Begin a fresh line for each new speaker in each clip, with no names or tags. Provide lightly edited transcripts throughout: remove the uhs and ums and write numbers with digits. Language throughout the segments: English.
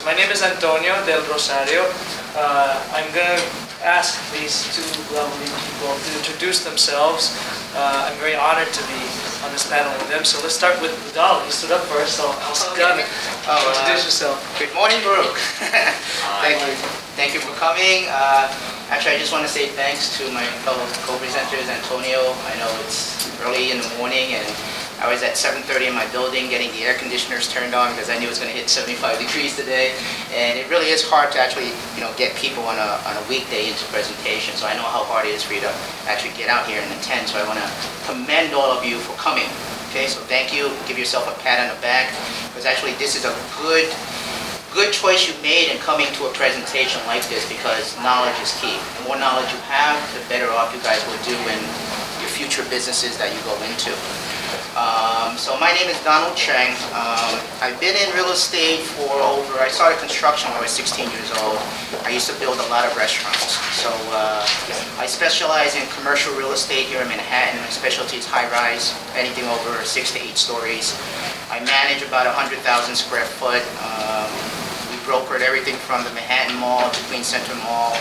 My name is Antonio del Rosario. I'm going to ask these two lovely people to introduce themselves. I'm very honored to be on this panel with them. So let's start with Vidal. You stood up first, so I'll sit down and introduce yourself.
Good morning, Brooke. Thank you for coming. Actually, I just want to say thanks to my fellow co-presenters, Antonio. I know it's early in the morning, and I was at 7:30 in my building getting the air conditioners turned on because I knew it was going to hit 75 degrees today. And it really is hard to actually, get people on a weekday into presentation. So I know how hard it is for you to actually get out here and attend. So I want to commend all of you for coming. Okay, so thank you. Give yourself a pat on the back, because actually this is a good choice you made in coming to a presentation like this, because knowledge is key. The more knowledge you have, the better off you guys will do in your future businesses that you go into. So my name is Donald Cheng. I've been in real estate I started construction when I was 16 years old. I used to build a lot of restaurants. So I specialize in commercial real estate here in Manhattan. My specialty is high-rise, anything over 6 to 8 stories. I manage about 100,000 square foot. We brokered everything from the Manhattan Mall to Queens Center Mall.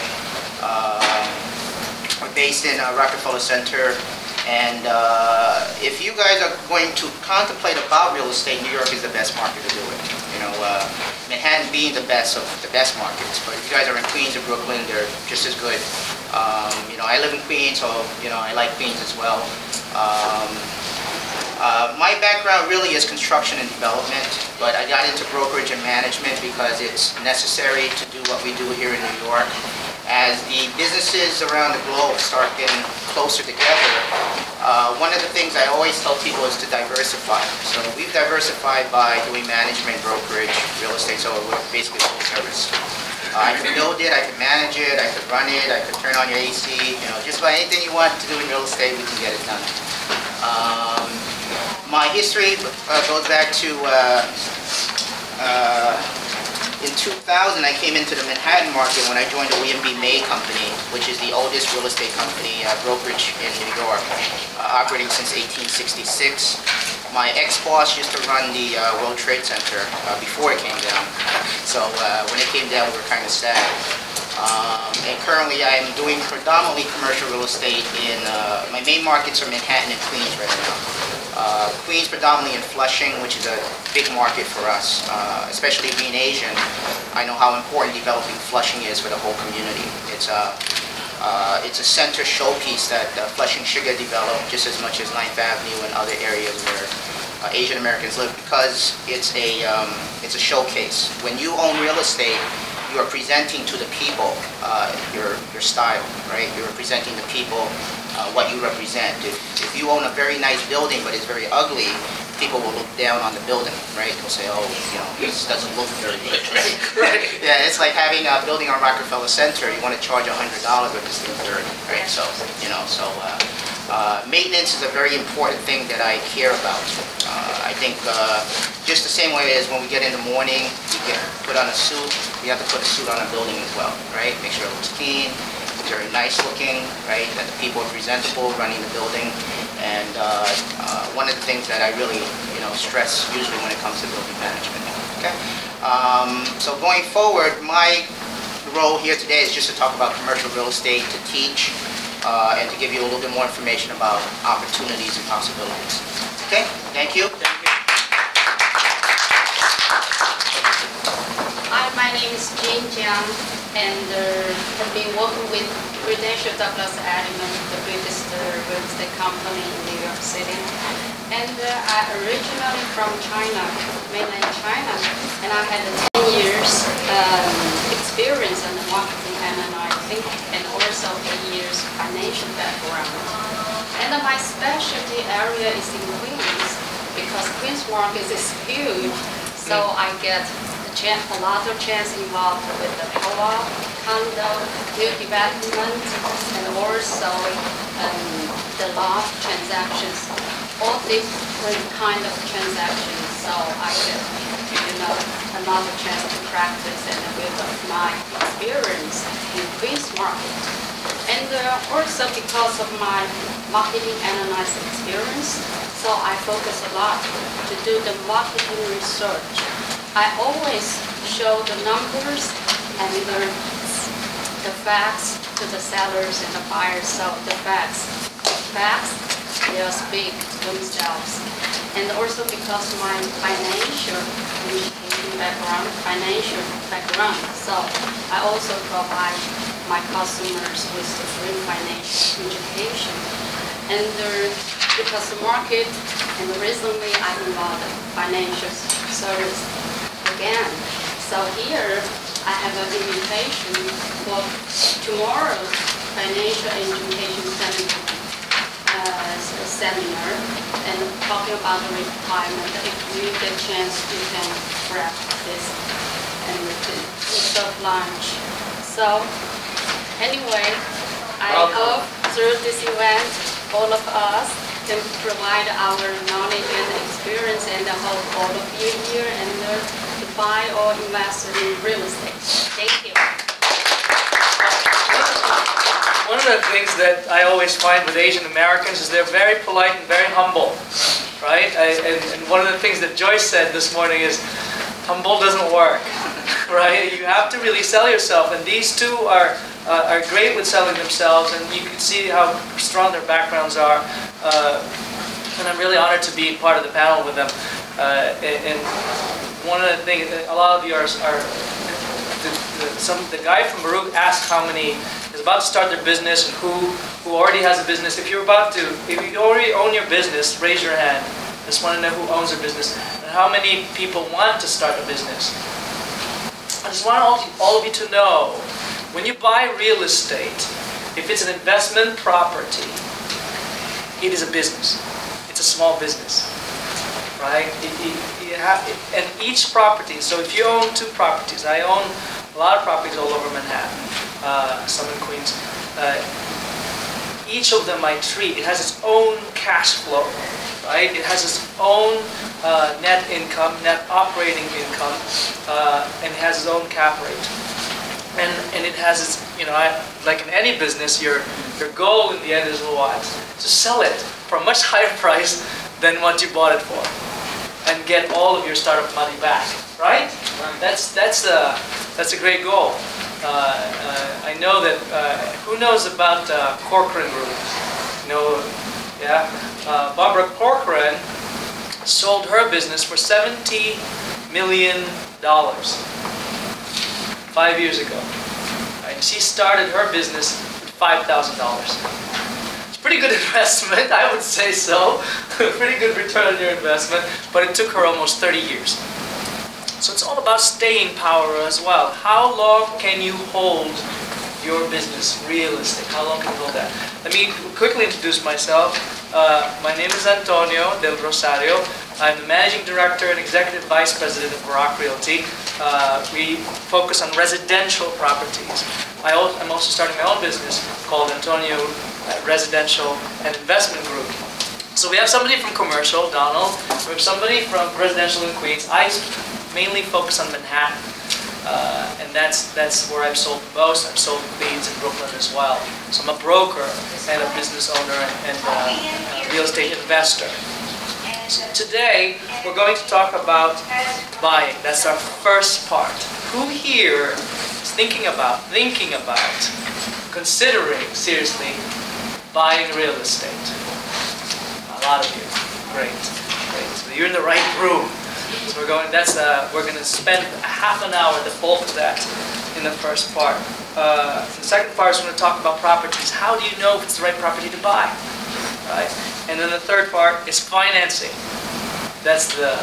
We're based in Rockefeller Center. And if you guys are going to contemplate about real estate, New York is the best market to do it. Manhattan being the best of the best markets. But if you guys are in Queens or Brooklyn, they're just as good. I live in Queens, so I like Queens as well. My background really is construction and development, but I got into brokerage and management because it's necessary to do what we do here in New York. As the businesses around the globe start getting closer together, one of the things I always tell people is to diversify. So we've diversified by doing management, brokerage, real estate, so we're basically full service. I can build it, I can manage it, I can run it, I can turn on your AC, just about anything you want to do in real estate, we can get it done. My history goes back to in 2000, I came into the Manhattan market when I joined the William B. May Company, which is the oldest real estate company brokerage in New York, operating since 1866. My ex-boss used to run the World Trade Center before it came down. So when it came down, we were kind of sad. And currently, I'm doing predominantly commercial real estate in my main markets are Manhattan and Queens right now. Queens predominantly in Flushing, which is a big market for us, especially being Asian. I know how important developing Flushing is for the whole community. It's a center showpiece that Flushing should get developed just as much as 9th Avenue and other areas where Asian Americans live, because it's a showcase. When you own real estate, you are presenting to the people your style, right? You're representing the people what you represent. If you own a very nice building but it's very ugly, people will look down on the building, right? They'll say, oh, this doesn't look very good. Right? Yeah, it's like having a building on Rockefeller Center. You want to charge $100, but this thing's dirty, right? So, maintenance is a very important thing that I care about. I think just the same way as when we get in the morning, we put on a suit, we have to put a suit on a building as well, right? Make sure it looks clean, very nice looking, right? That the people are presentable running the building. And one of the things that I really, stress usually when it comes to building management. Okay. So going forward, my role here today is just to talk about commercial real estate, to teach, and to give you a little bit more information about opportunities and possibilities. Okay. Thank you.
Hi, my name is Cheng, and have been working with Prudential Douglas Elliman, the biggest real estate company in New York City. And I originally from China, mainland China, and I had 10 years experience in the marketing analyzing, and also 8 years financial background. And my specialty area is in Queens, because Queens market is huge, so I get a lot of chance involved with the co-op, condo, new development, and also the lot transactions, all different kind of transactions. So I get, another chance to practice and build up my experience in Queens market. And also because of my marketing analysis experience, so I focus a lot to do the marketing research. I always show the numbers and the facts to the sellers and the buyers. So the facts, they speak themselves. And also because my financial background, so I also provide my customers with the free financial education. And because the market, and recently I'm involved in financial service again. So here I have an invitation for tomorrow's financial education seminar and talking about the requirement. If you get a chance, you can grab this and serve lunch. So anyway, I hope through this event, all of us can provide our knowledge and experience, and I hope all of you here and to buy or invest in real estate. Thank you.
One of the things that I always find with Asian Americans is they're very polite and very humble, right? And one of the things that Joyce said this morning is, humble doesn't work, right? You have to really sell yourself, and these two are great with selling themselves, and you can see how strong their backgrounds are. And I'm really honored to be part of the panel with them. And one of the things, a lot of you are the guy from Baruch asked how many is about to start their business and who already has a business. If you already own your business, raise your hand. I just want to know who owns their business and how many people want to start a business. I just want all of you to know, when you buy real estate, if it's an investment property, it is a business. It's a small business, right? And each property, so if you own 2 properties, I own a lot of properties all over Manhattan, some in Queens. Each of them I treat, it has its own cash flow, right? It has its own net income, net operating income, and it has its own cap rate. And it has its, like in any business, your goal in the end is what? To sell it for a much higher price than what you bought it for, and get all of your startup money back, right? That's a great goal. I know that, who knows about Corcoran Group? Yeah? Barbara Corcoran sold her business for $70 million 5 years ago. Right? She started her business with $5,000. It's a pretty good investment, I would say so. Pretty good return on your investment, but it took her almost 30 years. So it's all about staying power as well. How long can you hold your business, real estate? How long can you hold that? Let me quickly introduce myself. My name is Antonio del Rosario. I'm the Managing Director and Executive Vice President of Barak Realty. We focus on residential properties. I'm also starting my own business called Antonio Residential and Investment Group. So we have somebody from commercial, Donald. We have somebody from residential in Queens. I mainly focus on Manhattan, and that's where I've sold the most. I've sold in Queens and Brooklyn as well. So I'm a broker and a business owner and a real estate investor. So today we're going to talk about buying. That's our first part. Who here is thinking about, considering seriously buying real estate? A lot of you. Great. So you're in the right room. So we're going to spend a half an hour, the bulk of that, in the first part. The second part is going to talk about properties. How do you know if it's the right property to buy? Right? And then the third part is financing. That's the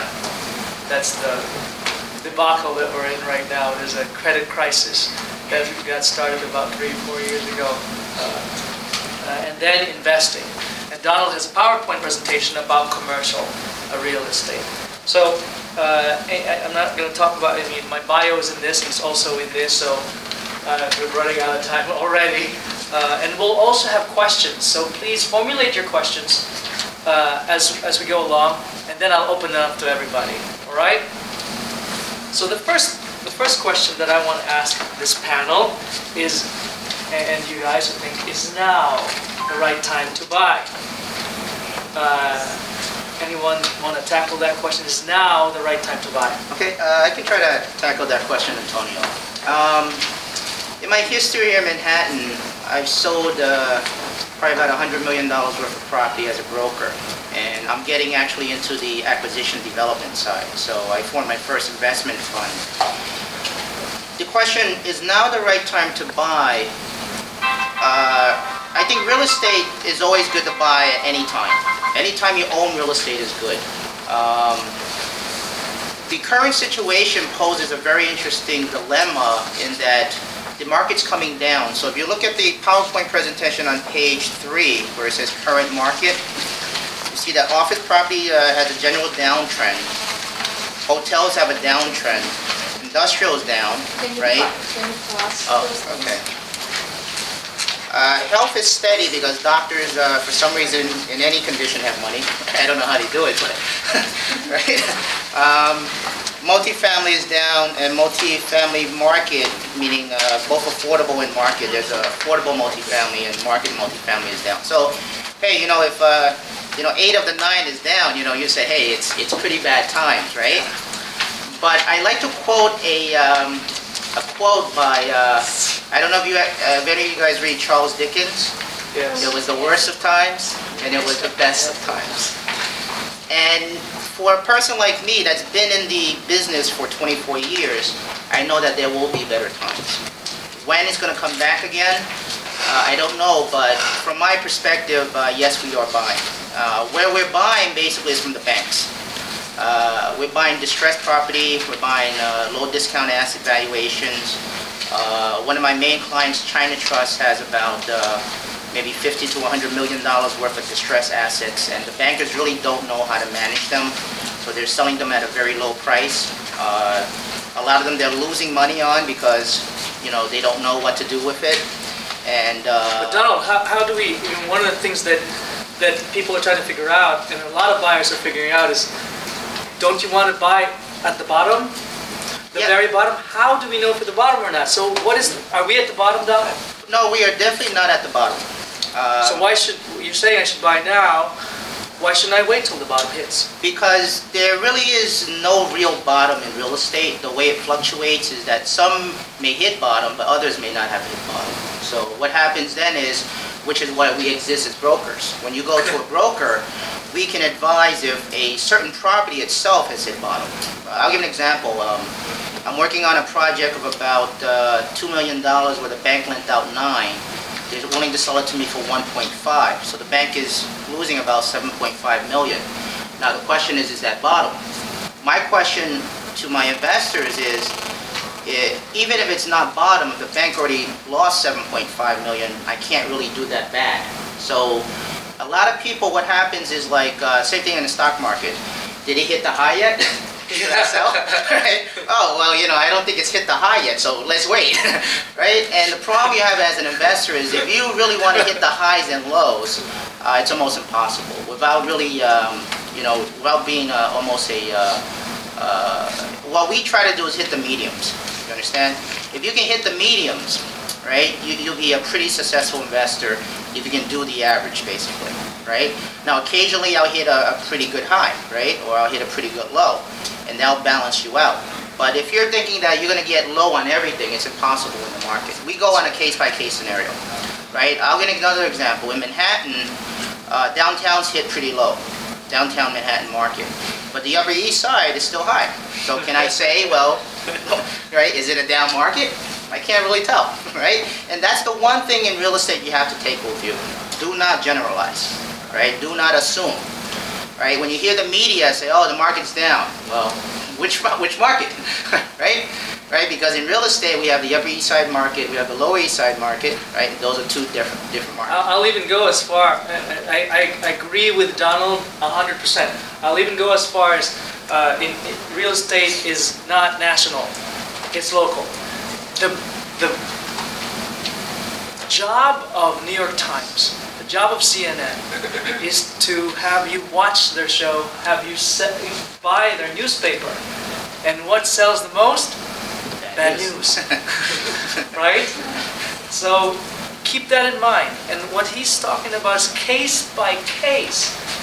debacle that we're in right now. There's a credit crisis that got started about 3 or 4 years ago. And then investing. And Donald has a PowerPoint presentation about commercial real estate. So I'm not going to talk about, my bio is in this, it's also in this, so we're running out of time already. And we'll also have questions, so please formulate your questions as we go along, and then I'll open it up to everybody, all right? So the first question that I want to ask this panel is, and you guys think, is now the right time to buy? anyone want to tackle that question? Is now the right time to buy?
Okay, I can try to tackle that question, Antonio. In my history here in Manhattan, I've sold probably about $100 million worth of property as a broker. And I'm getting actually into the acquisition development side. So I formed my first investment fund. The question, is now the right time to buy? I think real estate is always good to buy at any time. Anytime you own real estate is good. The current situation poses a very interesting dilemma in that the market's coming down. So if you look at the PowerPoint presentation on page 3, where it says current market, you see that office property has a general downtrend. Hotels have a downtrend. Industrial is down, right? Oh, okay. Health is steady because doctors, for some reason, in any condition, have money. I don't know how they do it, but right. Multifamily is down, and multifamily market, meaning both affordable and market. There's affordable multifamily and market multifamily is down. So, hey, if 8 of the 9 is down, you say, hey, it's pretty bad times, right? But I like to quote a quote by I don't know if any of you guys read Charles Dickens.
Yes.
It was the worst of times, and it was the best of times. And for a person like me that's been in the business for 24 years, I know that there will be better times. When it's going to come back again, I don't know, but from my perspective, yes, we are buying. Where we're buying basically is from the banks. We're buying distressed property, we're buying low discount asset valuations. One of my main clients, China Trust, has about maybe $50 to $100 million worth of distressed assets, and the bankers really don't know how to manage them, so they're selling them at a very low price. A lot of them they're losing money on because they don't know what to do with it. And
but Donald, how do we? One of the things that people are trying to figure out, and a lot of buyers are figuring out, is don't you want to buy at the bottom? The very bottom? How do we know if we're at the bottom or not? So are we at the bottom, Donald?
No, we are definitely not at the bottom.
So why should, you're saying I should buy now, why shouldn't I wait till the bottom hits?
Because there really is no real bottom in real estate. The way it fluctuates is that some may hit bottom, but others may not have hit bottom. So what happens then is, which is why we exist as brokers. When you go to a broker, we can advise if a certain property itself has hit bottom. I'll give an example. I'm working on a project of about $2 million where the bank lent out 9. They're willing to sell it to me for 1.5. So the bank is losing about 7.5 million. Now the question is that bottom? My question to my investors is, even if it's not bottom, if the bank already lost 7.5 million, I can't really do that bad. So a lot of people, what happens is like, same thing in the stock market. Did it hit the high yet? Should I sell? Right? Oh, well, I don't think it's hit the high yet, so let's wait. Right? And the problem you have as an investor is if you really want to hit the highs and lows, it's almost impossible without really, without being almost a, what we try to do is hit the mediums. You understand? If you can hit the mediums, right, you'll be a pretty successful investor if you can do the average, basically, right? Now, occasionally I'll hit a pretty good high, right, or I'll hit a pretty good low, and that'll balance you out. But if you're thinking that you're going to get low on everything, it's impossible in the market. We go on a case-by-case scenario, right? I'll give another example. In Manhattan, downtown's hit pretty low, downtown Manhattan market, but the Upper East Side is still high. So can I say, well, right, is it a down market? I can't really tell, right? And that's the one thing in real estate you have to take with you. Do not generalize, right? Do not assume, right? When you hear the media say, oh, the market's down, well, which market, right? Right? Because in real estate, we have the Upper East Side market, we have the Lower East Side market, right? Those are two different markets.
I'll even go as far, I agree with Donald 100%. I'll even go as far as in real estate is not national, it's local. The job of New York Times, the job of CNN, is to have you watch their show, have you buy their newspaper. And what sells the most? Bad news. Right? So keep that in mind. And what he's talking about is case by case.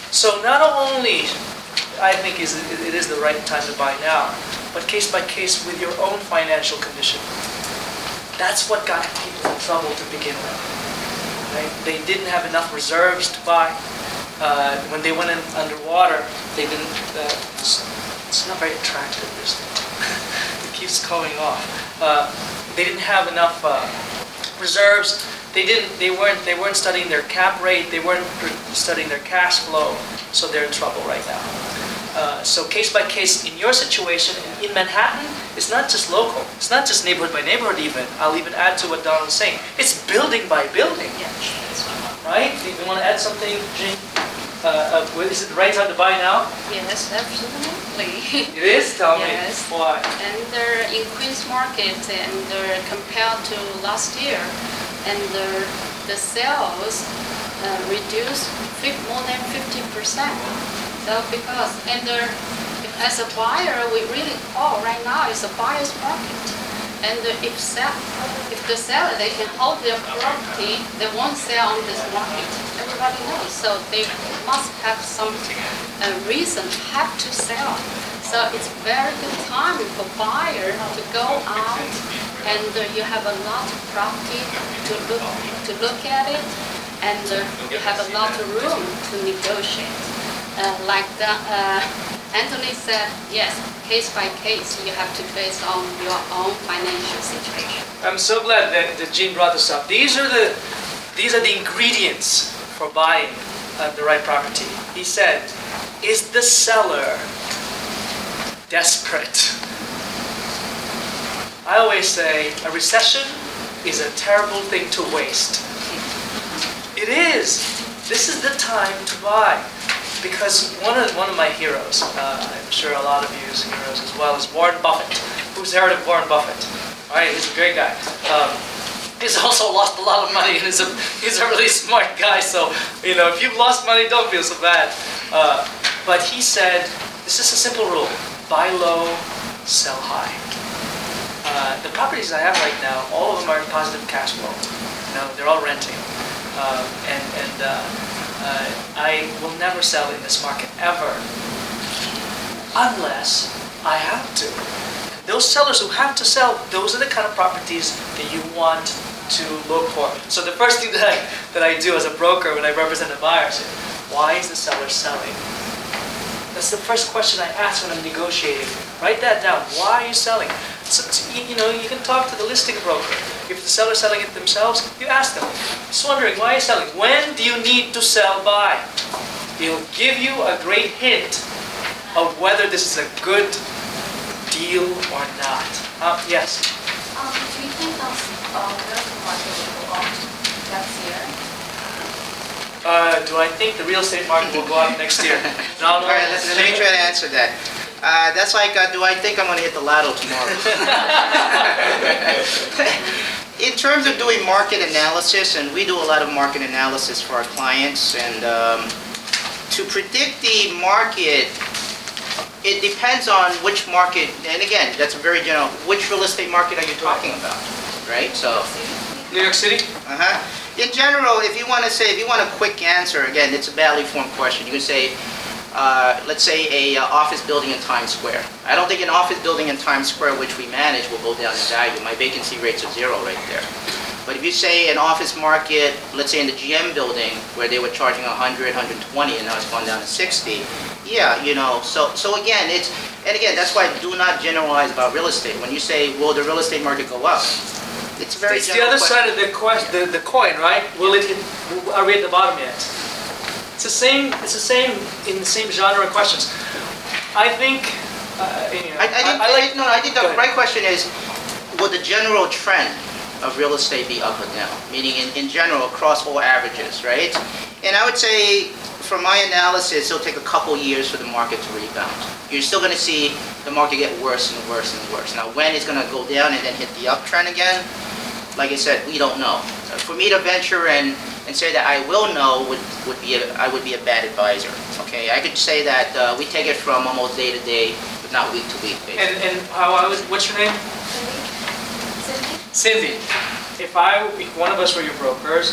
So not only I think it is the right time to buy now, but case by case with your own financial condition. That's what got people in trouble to begin with. Right? They didn't have enough reserves to buy. When they went in underwater, they didn't. It's not very attractive. This thing. It keeps going off. They didn't have enough reserves. They weren't studying their cap rate. They weren't studying their cash flow. So they're in trouble right now. So case by case, in your situation, in Manhattan, it's not just local. It's not just neighborhood by neighborhood even. I'll even add to what Donald was saying. It's building by building. Right? Do you want to add something, Cheng? Is it the right time to buy now?
Yes, absolutely.
It is? Tell me.
Yes.
Why?
And in Queens Market, and compared to last year, and the sales reduced more than 50%. So because, as a buyer, we really call right now is a buyer's market. And if the seller, they can hold their property, they won't sell on this market. Everybody knows. So they must have some reason have to sell. So it's very good time for buyer to go out, and you have a lot of property to look at it, and you have a lot of room to negotiate. Like Anthony said, yes, case by case, you have to base on your own financial situation.
I'm so glad that Cheng brought this up. These are the ingredients for buying the right property. He said, is the seller desperate? I always say a recession is a terrible thing to waste. It is. This is the time to buy. Because one of my heroes, I'm sure a lot of you's heroes as well, is Warren Buffett. Who's heard of Warren Buffett? All right, he's a great guy. He's also lost a lot of money, and he's a really smart guy. So if you've lost money, don't feel so bad. But he said, this is a simple rule: buy low, sell high. The properties I have right now, all of them are in positive cash flow. They're all renting, I will never sell in this market, ever, unless I have to. Those sellers who have to sell, those are the kind of properties that you want to look for. So the first thing that I do as a broker when I represent a buyer is, why is the seller selling? That's the first question I ask when I'm negotiating. Write that down. Why are you selling? So, you can talk to the listing broker. If the seller's selling it themselves, you ask them. Just wondering, why are you selling? When do you need to sell by? It'll give you a great hint of whether this is a good deal or not. Yes?
Do you think the real estate market will go up next year?
Do I think the real estate market will go up next year? No.
All right, let me try to answer that. That's like, do I think I'm going to hit the lotto tomorrow? In terms of doing market analysis, and we do a lot of market analysis for our clients, and to predict the market, it depends on which market, and again, that's a very general, which real estate market are you talking about, right? So,
New York City?
In general, if you want a quick answer, again, it's a badly formed question. You can say, let's say a office building in Times Square. I don't think an office building in Times Square, which we manage, will go down in value. My vacancy rates are 0 right there. But if you say an office market, let's say in the GM building, where they were charging 100, 120, and now it's gone down to 60, yeah, so again, that's why I do not generalize about real estate. When you say, will the real estate market go up? It's very
It's the other side of the coin, right? Are we at the bottom yet? It's the same in the same genre of questions. I think.
I think the right question is, will the general trend of real estate be up or down? Meaning in general across all averages, right? And I would say, from my analysis, it'll take a couple years for the market to rebound. You're still going to see the market get worse and worse and worse. Now, when it's going to go down and then hit the uptrend again, like I said, we don't know. For me to venture and say that I will know I would be a bad advisor. Okay, I could say that we take it from almost day to day, but not week to week. Basically.
And what's your name?
Cindy.
Cindy. If one of us were your brokers,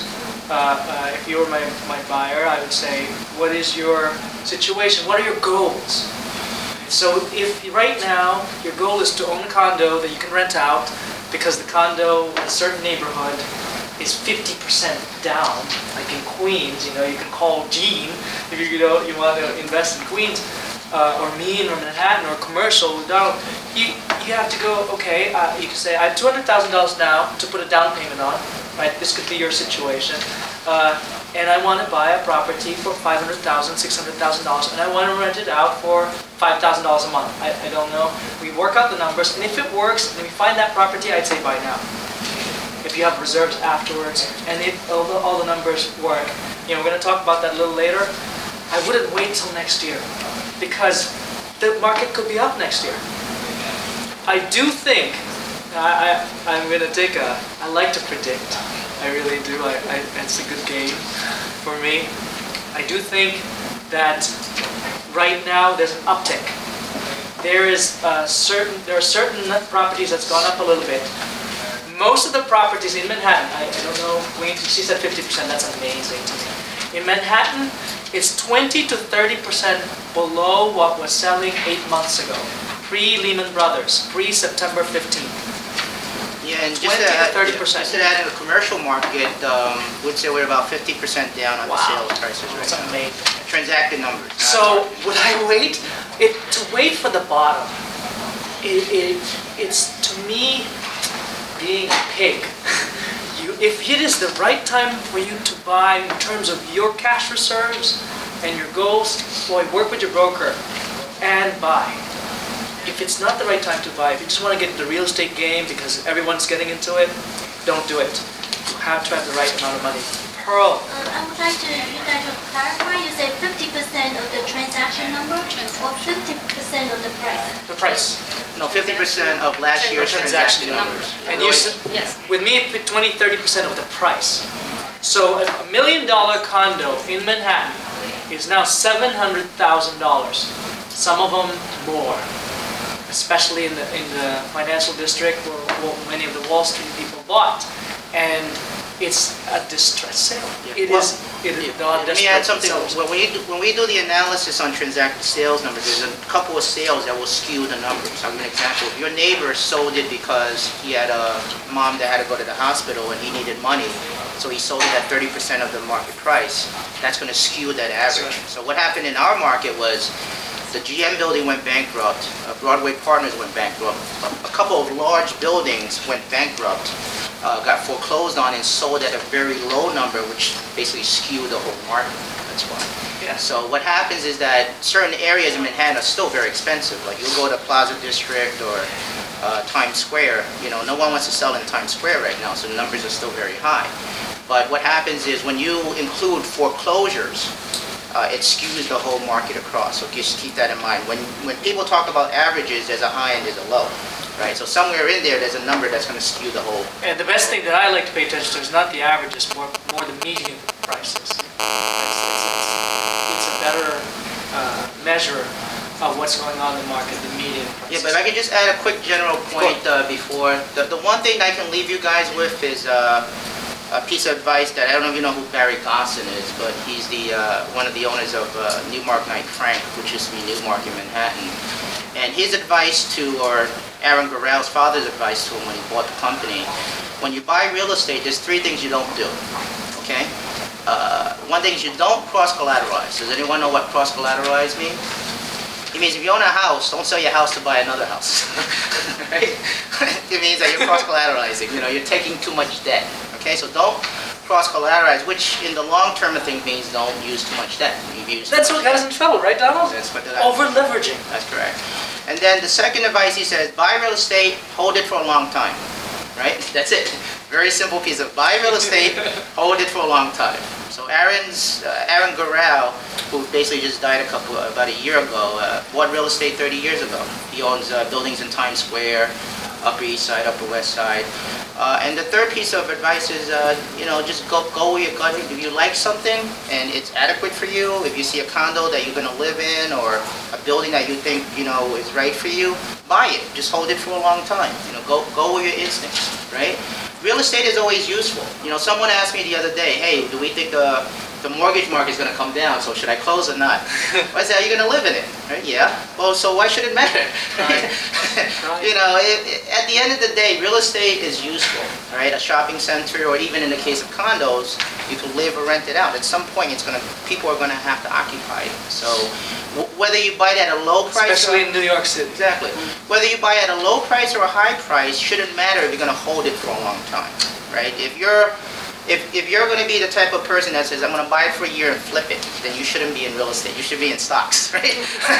if you were my buyer, I would say, what is your situation? What are your goals? So if right now your goal is to own a condo that you can rent out because the condo in a certain neighborhood is 50% down, like in Queens, you can call Gene if you want to invest in Queens, or me or Manhattan or commercial with Donald. You have to go, okay, you can say, I have $200,000 now to put a down payment on, right? This could be your situation. And I want to buy a property for $500,000, $600,000, and I want to rent it out for $5,000 a month. I don't know. We work out the numbers, and if it works, and we find that property, I'd say buy now. If you have reserves afterwards, and if all the numbers work, we're going to talk about that a little later. I wouldn't wait till next year, because the market could be up next year. I do think, I'm going to take I like to predict. I really do. It's a good game for me. I do think that right now there's an uptick. There are certain properties that's gone up a little bit. Most of the properties in Manhattan, I don't know, she said 50%, that's amazing to me. In Manhattan, it's 20 to 30% below what was selling 8 months ago, pre-Lehman Brothers, pre-September 15th.
Yeah, and
20 to 30%.
Just to add, in the commercial market, would say we're about 50% down on the sales prices right
That's
now.
amazing.
Transacted numbers.
So would I wait? To wait for the bottom, it's to me being a pig. If it is the right time for you to buy in terms of your cash reserves and your goals, boy, work with your broker and buy. If it's not the right time to buy, if you just want to get into the real estate game because everyone's getting into it, don't do it. You have to have the right amount of money. Pearl.
I would like you guys to clarify. You say 50% of the transaction number or 50% of the price?
The price.
No, 50% of last year's transaction numbers.
And you said, with me, 20-30% of the price. So a $1 million condo in Manhattan is now $700,000. Some of them more, especially in the financial district where many of the Wall Street people bought. And it's a distress sale.
Yeah. Let me add something. When we do the analysis on transacted sales numbers, there's a couple of sales that will skew the numbers. I'll give you an example. If your neighbor sold it because he had a mom that had to go to the hospital and he needed money, so he sold it at 30% of the market price, that's going to skew that average. Right. So what happened in our market was the GM building went bankrupt, Broadway Partners went bankrupt, a couple of large buildings went bankrupt, got foreclosed on and sold at a very low number, which basically skewed the whole market. That's why. Yeah. So what happens is that certain areas in Manhattan are still very expensive. Like you'll go to Plaza District or Times Square. No one wants to sell in Times Square right now, so the numbers are still very high. But what happens is when you include foreclosures, it skews the whole market across. So just keep that in mind. When people talk about averages, there's a high and there's a low. Right, so somewhere in there's a number that's going to skew the whole.
And the best thing that I like to pay attention to is not the averages, more the median prices. It's a better measure of what's going on in the market, the median prices.
Yeah, but I can just add a quick general point before. The one thing I can leave you guys with is a piece of advice that I don't know if you know who Barry Gosson is, but he's one of the owners of Newmark Knight Frank, which used to be Newmark in Manhattan. And his advice or Aaron Garrell's father's advice to him when he bought the company, when you buy real estate, there's 3 things you don't do, okay? One thing is you don't cross-collateralize. Does anyone know what cross-collateralize means? It means if you own a house, don't sell your house to buy another house, right? It means that you're cross-collateralizing, you're taking too much debt, okay? So don't cross-collateralize, which in the long term of things means don't use too much debt.
That's what got us in trouble, right, Donald? Over-leveraging.
That's correct. And then the second advice, he says, buy real estate, hold it for a long time, right? That's it. Very simple piece of buy real estate, hold it for a long time. So Aaron Garrell, who basically just died about a year ago, bought real estate 30 years ago. He owns buildings in Times Square, Upper East Side, Upper West Side. And the third piece of advice is, just go with your gut. If you like something and it's adequate for you, if you see a condo that you're going to live in or a building that you think, is right for you, buy it. Just hold it for a long time. Go with your instincts, right? real estate is always useful. You know, someone asked me the other day, hey, do we think the mortgage market is going to come down, so should I close or not? I said, are you going to live in it? Right? Yeah. Well, so why should it matter?
Right.
You know, at the end of the day, real estate is useful, right? A shopping center, or even in the case of condos, you can live or rent it out. At some point, people are going to have to occupy it. So whether you buy it at a low price,
Especially in New York City.
exactly. Whether you buy it at a low price or a high price shouldn't matter if you're going to hold it for a long time, right? If you're going to be the type of person that says, I'm going to buy it for a year and flip it, then you shouldn't be in real estate. You should be in stocks, right?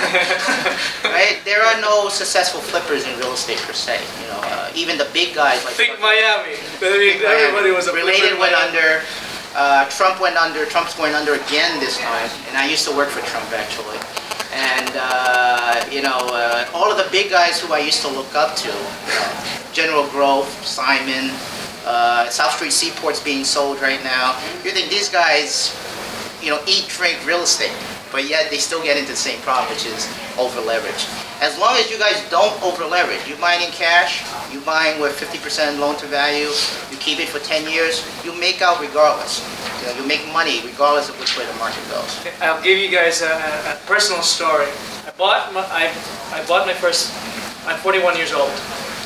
Right? There are no successful flippers in real estate per se. You know, even the big guys like
Think Miami. Everybody was a
Related
flipper in
went
Miami.
under. Trump went under. Trump's going under again this time. And I used to work for Trump actually. And you know, all of the big guys who I used to look up to, General Grove, Simon. South Street Seaport's being sold right now. You think these guys, you know, eat, drink real estate, but yet they still get into the same problem, which is over leverage. As long as you guys don't over leverage, you buying in cash, you buying with 50% loan to value, you keep it for 10 years, you make out regardless. You know, you make money regardless of which way the market goes.
I'll give you guys a personal story. I bought my first. I'm 41 years old.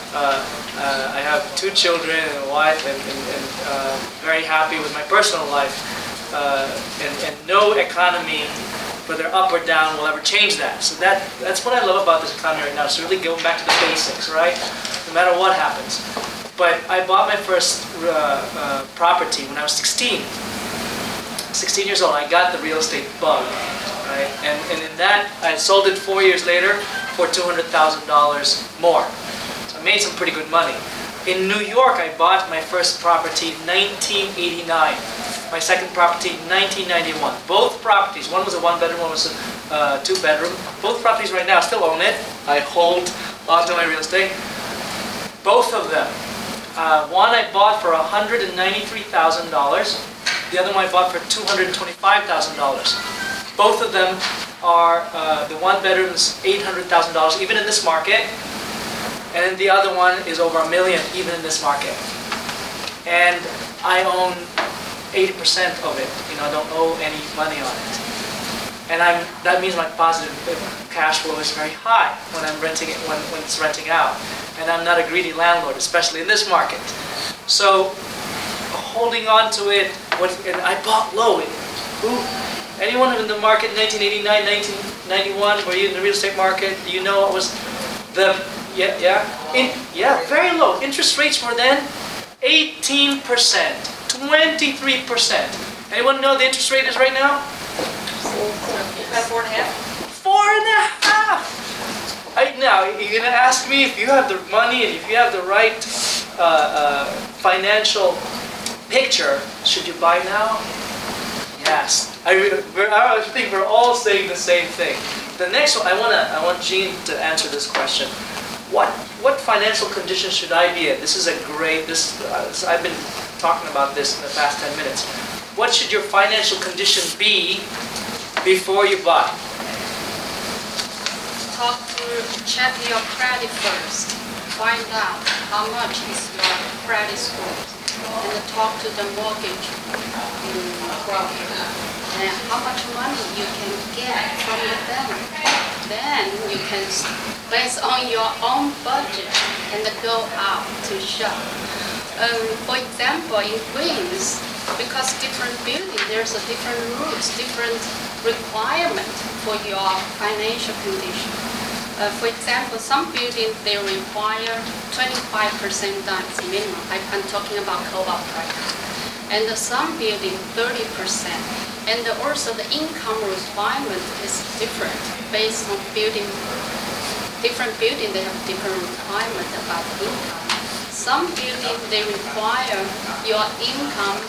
I have 2 children and a wife, and very happy with my personal life. And no economy, whether up or down, will ever change that. So that's what I love about this economy right now. It's really going back to the basics, right? No matter what happens. But I bought my first property when I was 16. 16 years old. I got the real estate bug, right? And in that, I sold it 4 years later for $200,000 more. I made some pretty good money. In New York, I bought my first property in 1989. My second property in 1991. Both properties, one was a 1-bedroom, one was a 2-bedroom. Both properties right now, I still own it. I hold onto my real estate. Both of them. One I bought for $193,000. The other one I bought for $225,000. Both of them are, the 1-bedroom's $800,000, even in this market. And then the other one is over $1 million, even in this market. And I own 80% of it. You know, I don't owe any money on it. And that means my positive cash flow is very high when I'm renting it, when it's renting out. And I'm not a greedy landlord, especially in this market. So holding on to it, and I bought low. Anyone in the market in 1989, 1991, were you in the real estate market? Do you know what was the very low. Interest rates were then 18%, 23%. Anyone know the interest rate is right now?
4.5.
4.5. Now you're gonna ask me if you have the money and if you have the right financial picture, should you buy now? Yes. I think we're all saying the same thing. The next one, I want Jean to answer this question. What financial condition should I be in? This is a great, I've been talking about this in the past 10 minutes. What should your financial condition be before you buy?
Check your credit first. Find out how much is your credit score. And talk to the mortgage broker. And how much money you can get from the bank. Then you can, based on your own budget, and go out to shop. For example, in Queens, because different buildings, there's a different rules, different requirement for your financial condition. For example, some buildings, they require 25% down minimum. I'm talking about co-op price. And some buildings, 30%. And also the income requirement is different based on building. Different buildings, they have different requirements about income. Some buildings, they require your income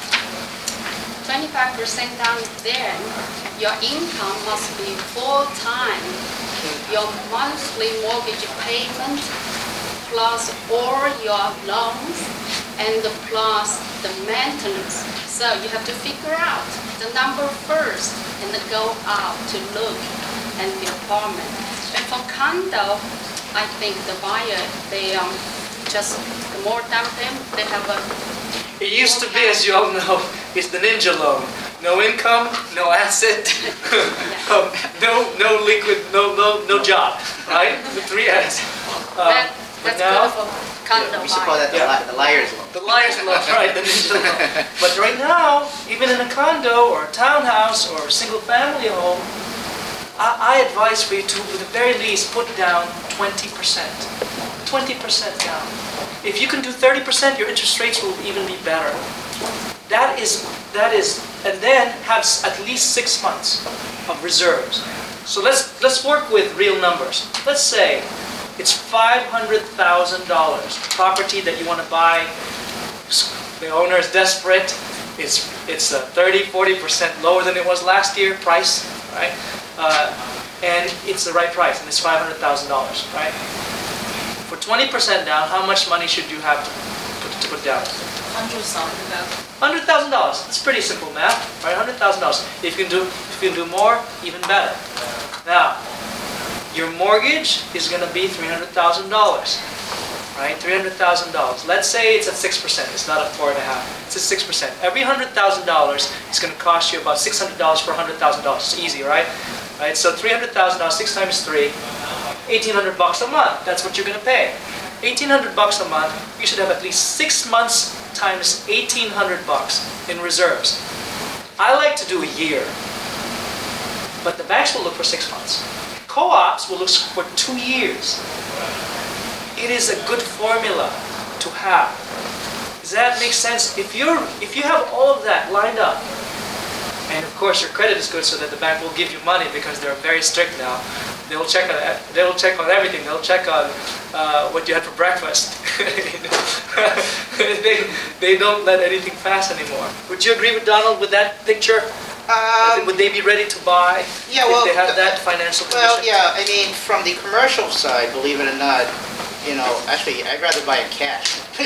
25% down, then your income must be 4 times your monthly mortgage payment plus all your loans and plus the maintenance. So you have to figure out the number first and then go out to look at the apartment. And for condo, I think the buyer, they just the more down payment, they have a
It used to be, as you all know, it's the ninja loan. No income, no asset, no liquid, no job, right? The 3 N's. But
That's
now,
beautiful. Condo
We should call that the liar's loan.
the liar's loan, right? The ninja loan. But right now, even in a condo or a townhouse or a single family home, I advise for you to, at the very least, put down 20%. 20% down. If you can do 30%, your interest rates will even be better. That is, and then have at least 6 months of reserves. So let's work with real numbers. Let's say it's $500,000 property that you want to buy. The owner is desperate. It's 30-40% lower than it was last year price, right? And it's the right price, and it's $500,000, right? For 20% down, how much money should you have to put down? $100,000. It's pretty simple math, right? $100,000. If you can do more, even better. Now, your mortgage is going to be $300,000, right? $300,000. Let's say it's at 6%. It's not at 4.5. It's at 6%. Every $100,000 is going to cost you about $600 per $100,000. It's easy, right? Right. So $300,000, 6 times 3, $1,800 a month. That's what you're going to pay. $1,800 a month. You should have at least 6 months times $1,800 in reserves. I like to do a year, but the banks will look for 6 months. Co-ops will look for 2 years. It is a good formula to have. Does that make sense? If you have all of that lined up, and of course your credit is good, so that the bank will give you money because they're very strict now. They'll check on everything. They'll check on what you had for breakfast. They don't let anything pass anymore. Would you agree with Donald with that picture? Would they be ready to buy if they have that financial condition?
Well, yeah. I mean, from the commercial side, believe it or not, actually, I'd rather buy in cash. No.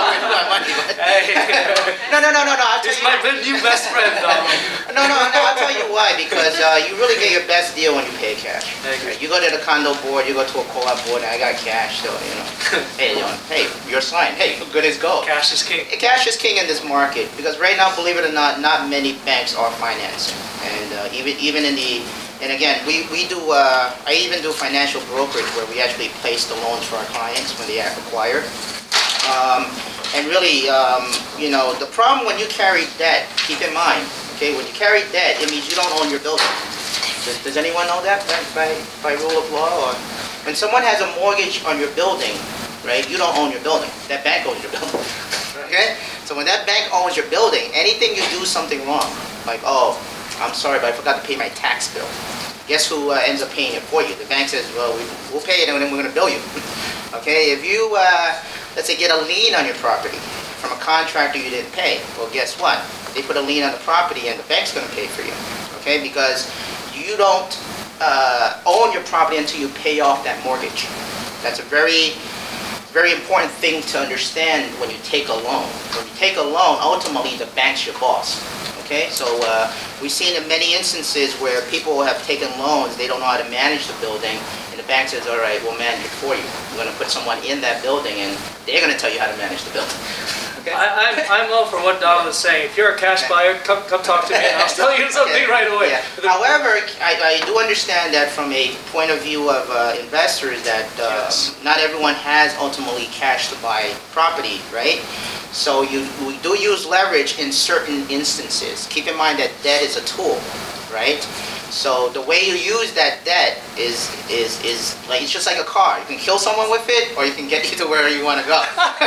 I'll tell
He's
you.
my new best friend, Donald.
No. I'll tell you why. Because you really get your best deal when you pay cash.
I agree.
You go to the condo board, you go to a co-op board, and I got cash, so hey, you're signed. Hey, good as gold.
Cash is king.
Cash is king in this market because right now, believe it or not many banks are financing, and even in the. And again, we do. I even do financial brokerage where we actually place the loans for our clients when they are acquired. And really, the problem when you carry debt, keep in mind, okay, when you carry debt, it means you don't own your building. Does anyone know that by rule of law? Or when someone has a mortgage on your building, right, you don't own your building. That bank owns your building. Okay? So when that bank owns your building, anything you do something wrong, like, oh, I'm sorry, but I forgot to pay my tax bill. Guess who ends up paying it for you? The bank says, well, we'll pay it and then we're going to bill you. Okay, if you, let's say, get a lien on your property from a contractor you didn't pay, well, guess what? They put a lien on the property and the bank's going to pay for you. Okay, because you don't own your property until you pay off that mortgage. That's a very important thing to understand when you take a loan. When you take a loan, ultimately the bank's your boss. Okay, so we've seen in many instances where people have taken loans, they don't know how to manage the building, and the bank says, all right, we'll manage it for you. We're going to put someone in that building, and they're going to tell you how to manage the building. Okay?
I'm all for what Donald is saying. If you're a cash buyer, come talk to me, and I'll tell you something right away.
Yeah. However, I do understand that from a point of view of investors that not everyone has ultimately cash to buy property, right? So we do use leverage in certain instances. Keep in mind that debt is a tool, right? So the way you use that debt is like, it's just like a car. You can kill someone with it, or you can get you to where you want to go.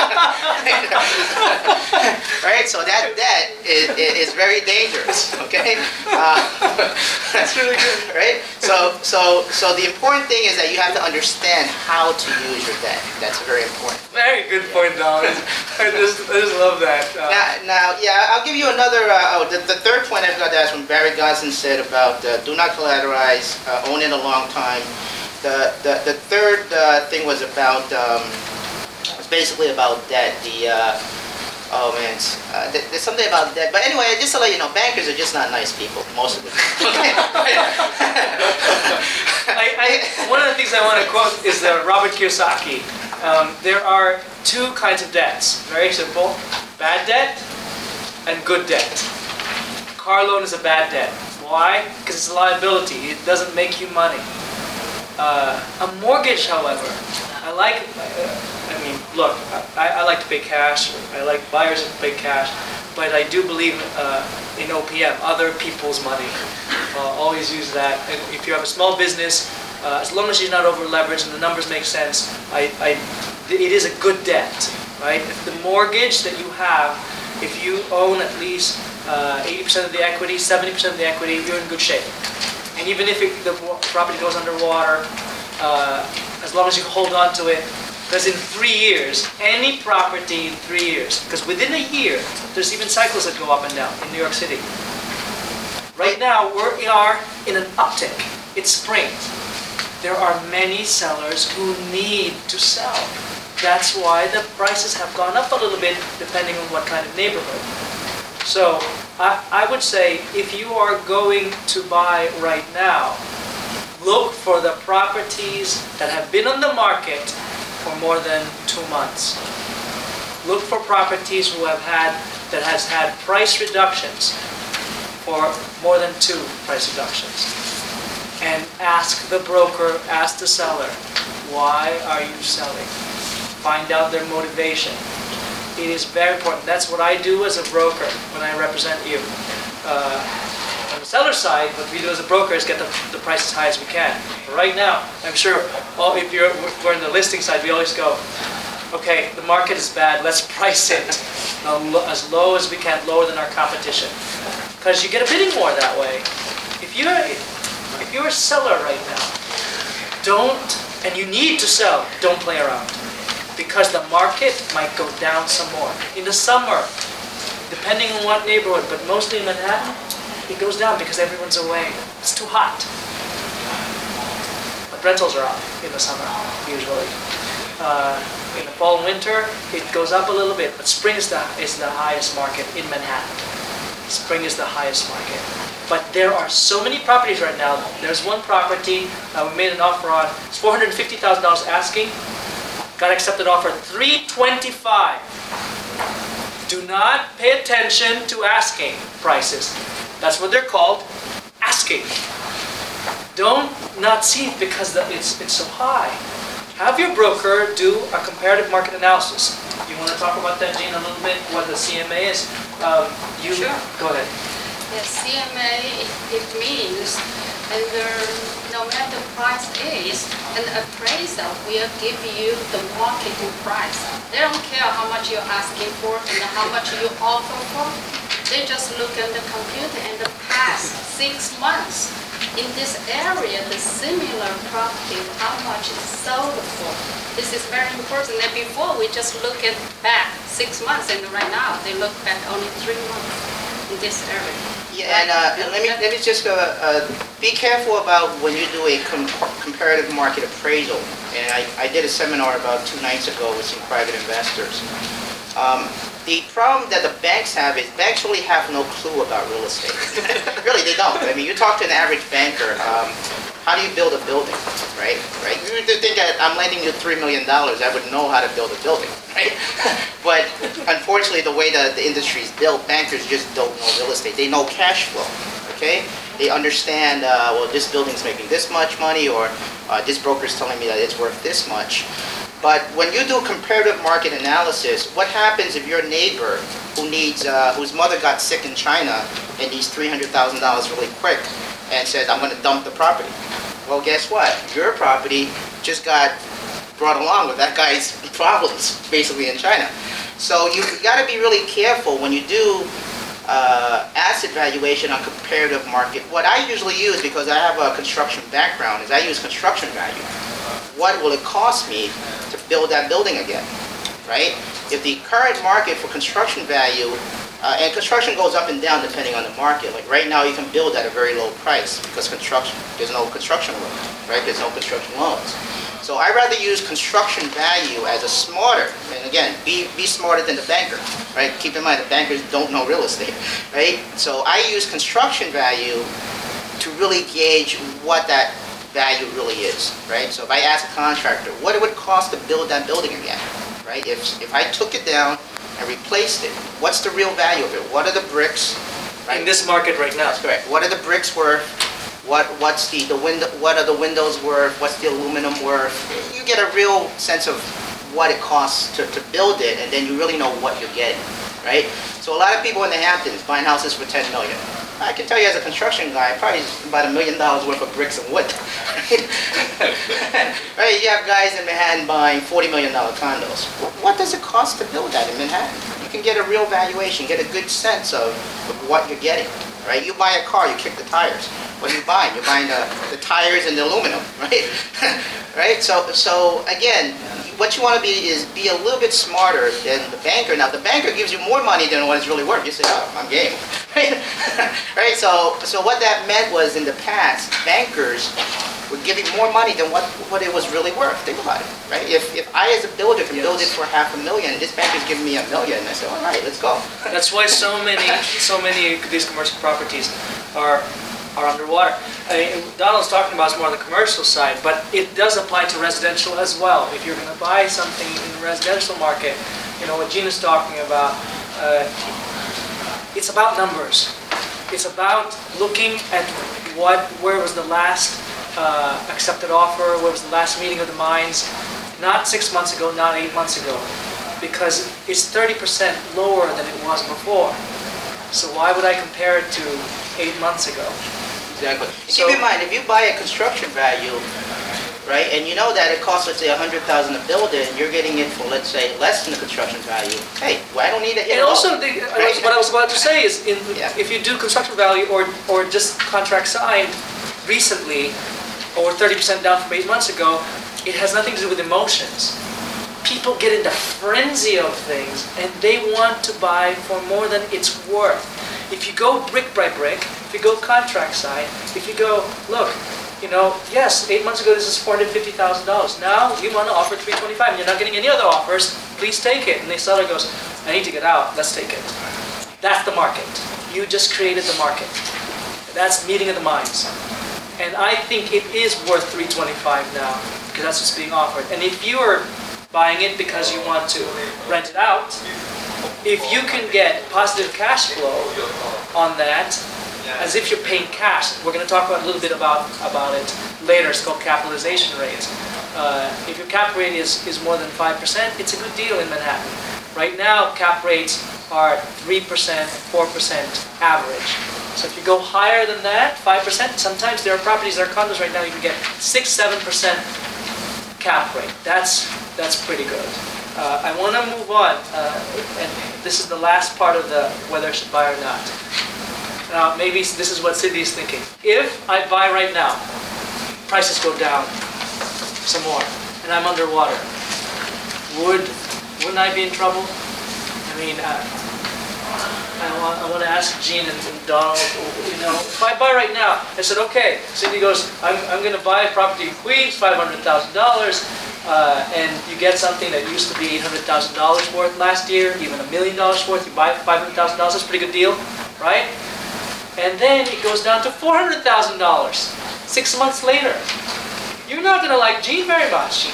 Right? So that debt is very dangerous. Okay?
That's really good.
Right? So the important thing is that you have to understand how to use your debt. That's very important.
Very good point, Donald. I just love that.
Now, I'll give you another. The third point I forgot to ask when Barry Godson said about do not collateralize, own it a long time. The third thing was about it's basically about debt. There's something about debt. But anyway, just to let you know, bankers are just not nice people, most of them.
One of the things I want to quote is Robert Kiyosaki. There are two kinds of debts. Very simple. Bad debt and good debt. Car loan is a bad debt. Why? Because it's a liability. It doesn't make you money. A mortgage, however, I like to pay cash. I like buyers to pay cash, but I do believe in OPM, other people's money. Always use that. And if you have a small business, as long as you're not over leveraged and the numbers make sense, it is a good debt, right? If the mortgage that you have, if you own at least 80% of the equity, 70% of the equity, you're in good shape. And even if the property goes underwater, as long as you hold on to it, because in 3 years, any property in 3 years, because within a year, there's even cycles that go up and down in New York City. Right now, we are in an uptick. It's spring. There are many sellers who need to sell. That's why the prices have gone up a little bit, depending on what kind of neighborhood. So I would say if you are going to buy right now, look for the properties that have been on the market for more than 2 months. Look for properties that has had price reductions for more than 2 price reductions. And ask the broker, ask the seller, why are you selling? Find out their motivation. It is very important. That's what I do as a broker when I represent you. On the seller side, what we do as a broker is get the price as high as we can. But right now, I'm sure if we're in the listing side, we always go, okay, the market is bad, let's price it as low as we can, lower than our competition. Because you get a bidding war that way. If you're a seller right now, and you need to sell, don't play around. Because the market might go down some more. In the summer, depending on what neighborhood, but mostly in Manhattan, it goes down because everyone's away. It's too hot. But rentals are up in the summer, usually. In the fall and winter, it goes up a little bit, but spring is the highest market in Manhattan. Spring is the highest market. But there are so many properties right now. There's one property we made an offer on. It's $450,000 asking. Got accepted offer $325,000. Do not pay attention to asking prices. That's what they're called, asking. Don't not see it because it's so high. Have your broker do a comparative market analysis. You want to talk about that, Jean, a little bit? What the CMA is?
Sure.
Go ahead.
The CMA, it means no matter the price is, an appraisal will give you the marketing price. They don't care how much you're asking for and how much you offer for. They just look at the computer and the past 6 months. In this area, the similar property, how much it's sold for. This is very important. And before, we just look at back 6 months, and right now, they look back only 3 months in this area.
Yeah, and let me just be careful about when you do a comparative market appraisal. And I did a seminar about 2 nights ago with some private investors. The problem that the banks have is banks really have no clue about real estate. Really, they don't. I mean, you talk to an average banker, how do you build a building, right? You would think that I'm lending you $3 million, I would know how to build a building, right? But unfortunately, the way the industry is built, bankers just don't know real estate. They know cash flow, okay? They understand, well, this building's making this much money, or this broker's telling me that it's worth this much. But when you do comparative market analysis, what happens if your neighbor whose mother got sick in China and needs $300,000 really quick and says, I'm going to dump the property? Well, guess what? Your property just got brought along with that guy's problems, basically, in China. So you've got to be really careful when you do asset valuation on comparative market. What I usually use, because I have a construction background, is I use construction value. What will it cost me to build that building again, right? If the current market for construction value, and construction goes up and down depending on the market. Like right now, you can build at a very low price because there's no construction loans, right? There's no construction loans. So I rather use construction value as a smarter, and again, be smarter than the banker, right? Keep in mind, the bankers don't know real estate, right? So I use construction value to really gauge what that value really is, right? So if I ask a contractor, what it would cost to build that building again, right? If I took it down, and replaced it, what's the real value of it? What are the bricks?
In this market right now.
That's correct. What are the bricks worth? What's the window? What are the windows worth? What's the aluminum worth? You get a real sense of what it costs to build it, and then you really know what you're getting, right? So a lot of people in the Hamptons buying houses for $10 million. I can tell you as a construction guy, probably about $1 million worth of bricks and wood. Right? You have guys in Manhattan buying $40 million condos. What does it cost to build that in Manhattan? You can get a real valuation, get a good sense of what you're getting. Right? You buy a car, you kick the tires. What are you buying? You're buying the tires and the aluminum, right? Right? So again, what you want to be is be a little bit smarter than the banker. Now, the banker gives you more money than what it's really worth. You say, oh, I'm game. Right? Right? So what that meant was in the past, bankers were giving more money than what it was really worth. Think about it, right? If I as a builder can build it for $500,000, this banker's giving me $1 million, and I say, all right, let's go.
That's why so many of these commercial properties are underwater. I mean, Donald's talking about is more on the commercial side, but it does apply to residential as well. If you're going to buy something in the residential market, you know what Gene is talking about, it's about numbers. It's about looking at where was the last accepted offer, where was the last meeting of the minds, not 6 months ago, not 8 months ago, because it's 30% lower than it was before. So why would I compare it to 8 months ago?
Exactly. So, keep in mind, if you buy a construction value, right, and you know that it costs, let's say, $100,000 to build it, and you're getting it for, let's say, less than the construction value, hey, well, I don't need to hit it.
And also, what I was about to say is, if you do construction value or just contract signed recently, or 30% down from 8 months ago, it has nothing to do with emotions. People get in the frenzy of things, and they want to buy for more than it's worth. If you go brick by brick, if you go contract side, if you go, look, you know, yes, 8 months ago this is $450,000. Now you want to offer $325,000 and you're not getting any other offers, please take it. And the seller goes, I need to get out, let's take it. That's the market. You just created the market. That's meeting of the minds. And I think it is worth $325,000 now, because that's what's being offered. And if you're buying it because you want to rent it out, if you can get positive cash flow on that, as if you're paying cash, we're going to talk a little bit about it later. It's called capitalization rate. If your cap rate is more than 5%, it's a good deal in Manhattan. Right now, cap rates are 3%, 4% average. So if you go higher than that, 5%, sometimes there are properties, there are condos right now, you can get 6, 7% cap rate. That's pretty good. I want to move on, and this is the last part of the whether I should buy or not. Now, maybe this is what Sydney's thinking. If I buy right now, prices go down some more, and I'm underwater, wouldn't I be in trouble? I mean, I want to ask Gene and Donald, you know, if I buy right now, I said, okay, Sydney goes, I'm going to buy a property in Queens, $500,000, and you get something that used to be $800,000 worth last year, even $1 million worth, you buy $500,000, that's a pretty good deal, right? And then it goes down to $400,000 6 months later. You're not going to like Gene very much.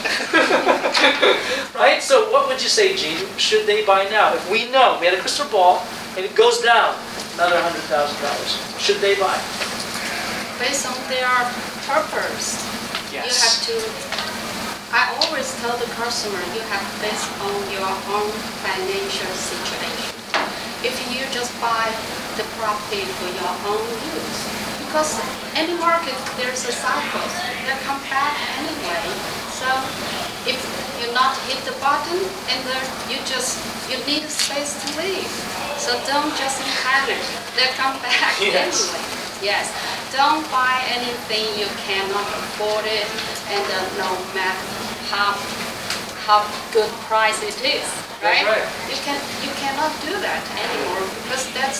Right? So what would you say, Gene? Should they buy now? If we know, we had a crystal ball, and it goes down another $100,000, should they buy?
Based on their purpose,
Yes.
you have to, I always tell the customer, you have to base on your own financial situation. If you just buy the property for your own use, because any market, there's a cycle. They'll come back anyway. So if you not hit the button, and you need space to leave. So don't just panic. They'll come back anyway. Yes. Don't buy anything you cannot afford it, and no matter how good price it is. Right?
That's right.
You cannot do that anymore, because that's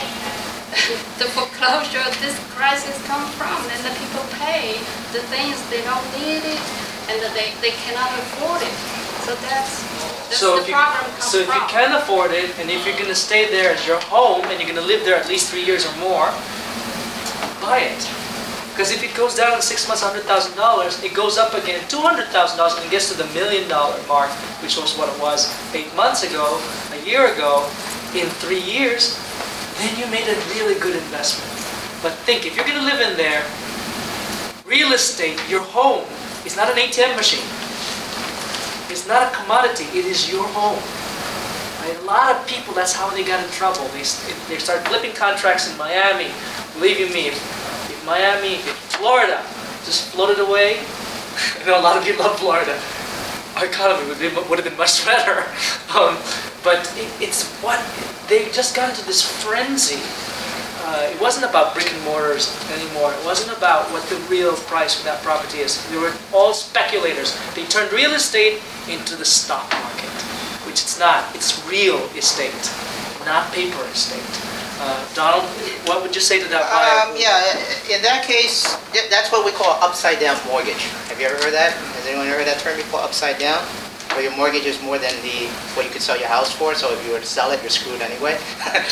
the foreclosure this crisis comes from, and the people pay the things they don't need it, and they cannot afford it. So that's
So
the problem comes
so if you
from.
can afford it, and if you're going to stay there as your home, and you're going to live there at least 3 years or more, buy it. Because if it goes down in 6 months $100,000, it goes up again $200,000 and it gets to the $1 million mark, which was what it was 8 months ago, a year ago. In 3 years, then you made a really good investment. But think, if you're going to live in there, real estate, your home, is not an ATM machine. It's not a commodity. It is your home. Right? A lot of people, that's how they got in trouble. They start flipping contracts in Miami. Believe you me, if Florida just floated away, I know a lot of you love Florida, our economy would have been much better. But it's what, they just got into this frenzy. It wasn't about brick and mortars anymore. It wasn't about what the real price of that property is. They were all speculators. They turned real estate into the stock market, which it's not. It's real estate, not paper estate. Donald, what would you say to that buyer?
Yeah, in that case, that's what we call upside down mortgage. Have you ever heard that? Has anyone ever heard that term before, upside down? Where your mortgage is more than what you could sell your house for, so if you were to sell it, you're screwed anyway.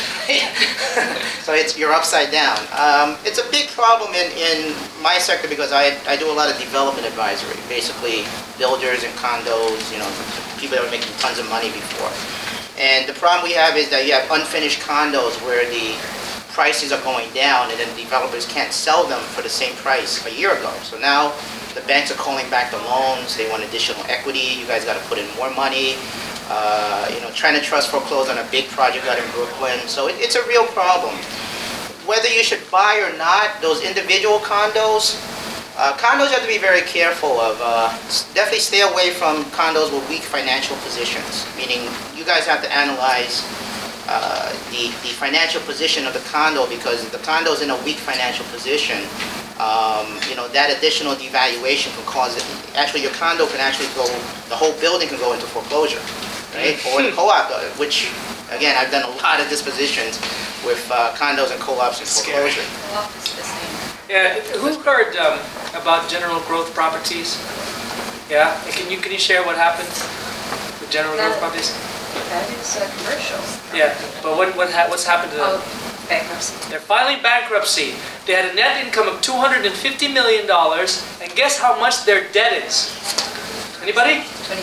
So you're upside down. It's a big problem in my sector because I do a lot of development advisory, basically builders and condos, people that were making tons of money before. And the problem we have is that you have unfinished condos where the prices are going down and then developers can't sell them for the same price a year ago. So now the banks are calling back the loans, they want additional equity, you guys got to put in more money. Trying to trust foreclose on a big project out in Brooklyn. So it's a real problem. Whether you should buy or not, those individual condos, condos you have to be very careful of. Definitely stay away from condos with weak financial positions, meaning you guys have to analyze the financial position of the condo, because if the condo is in a weak financial position, that additional devaluation can cause it. Actually, your condo can actually go, the whole building can go into foreclosure, right? Or the co-op, which, again, I've done a lot of dispositions with condos and co-ops in foreclosure.
Co-op is the same.
Yeah, who heard about General Growth Properties? Yeah, can you share what happened with General Growth Properties?
That is commercial.
Yeah, but what's happened to them?
Bankruptcy.
They're filing bankruptcy. They had a net income of $250 million, and guess how much their debt is? Anybody?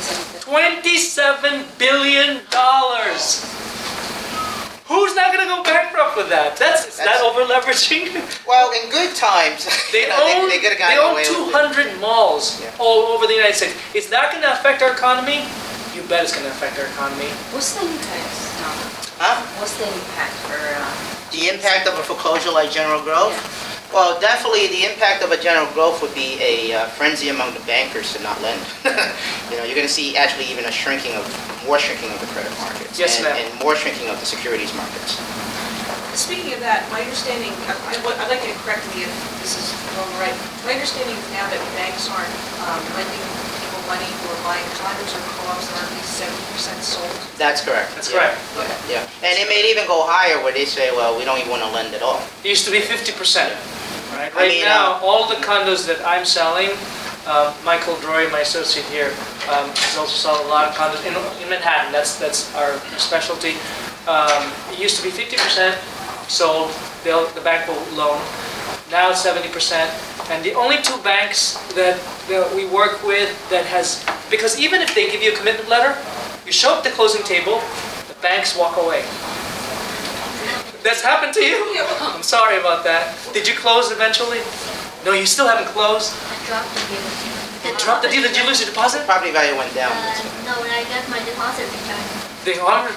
27 billion dollars. Who's not going to go bankrupt with that? Is that over leveraging?
Well, in good times,
they own 200 malls all over the United States. Is that going to affect our economy? You bet it's going to affect our economy.
What's the impact?
Huh?
What's the impact for?
The impact of a foreclosure like General Growth?
Yeah.
Well, definitely the impact of a General Growth would be a frenzy among the bankers to not lend. You're going to see actually even more shrinking of the credit markets.
Yes, ma'am.
And more shrinking of the securities markets.
Speaking of that, my understanding, I'd like you to correct me if this is wrong or right. My understanding is now that banks aren't lending people money who are buying condos or co-ops that are at least 70% sold.
That's correct.
That's correct.
Yeah. And it may even go higher where they say, well, we don't even want to lend at all.
It used to be 50%. Right now, all the condos that I'm selling, Michael Droy, my associate here, has also sold a lot of condos in Manhattan. That's our specialty. It used to be 50% sold, the bank will loan. Now it's 70%. And the only two banks that we work with that because even if they give you a commitment letter, you show up at the closing table, the banks walk away. That's happened to you? I'm sorry about that. Did you close eventually? No, you still haven't closed?
I dropped the deal.
Dropped the deal? Did you lose your deposit?
Property value went down.
No, I got my deposit returned.
The 100%.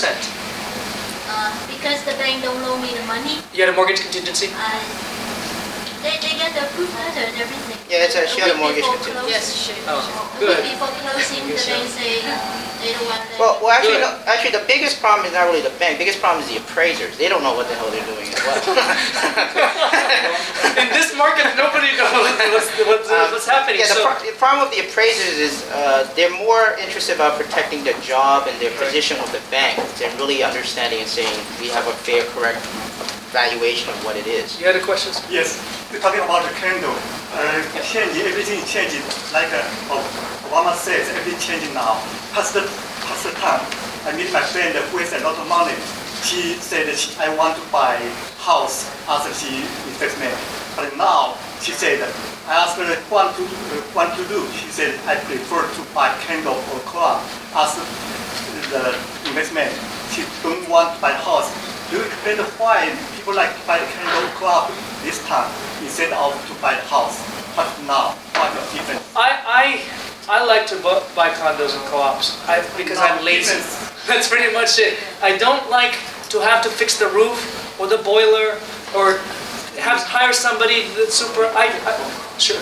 Because the bank don't loan me the money.
You had a mortgage contingency?
They get the proof letter and everything.
Yeah, she had a mortgage
week
contingency.
Yes, she.
Oh,
A
good.
week before closing, the bank say they don't want that.
Well, actually,
Good.
no, actually, the biggest problem is not really the bank. Biggest problem is the appraisers. They don't know what the hell they're doing as well.
In this market, nobody knows what's happening.
Yeah, the problem with the appraisers is they're more interested about protecting their job and their position with the bank than really understanding and saying we have a fair, correct valuation of what it is.
You had a question?
Yes, we're talking about the candle. Everything changing. Like Obama says, everything changing now. Past the time, I meet my friend who has a lot of money. She said that I want to buy house as she investment. But now she said said, I asked her what to do. She said, I prefer to buy condo or co-op as the investment. She don't want to buy the house. Do you explain why people like to buy the condo or co-op this time instead of to buy the house? But now, what is the difference?
I like to buy condos and co-ops because I'm lazy. That's pretty much it. I don't like to have to fix the roof or the boiler or hire somebody that's super. Sure.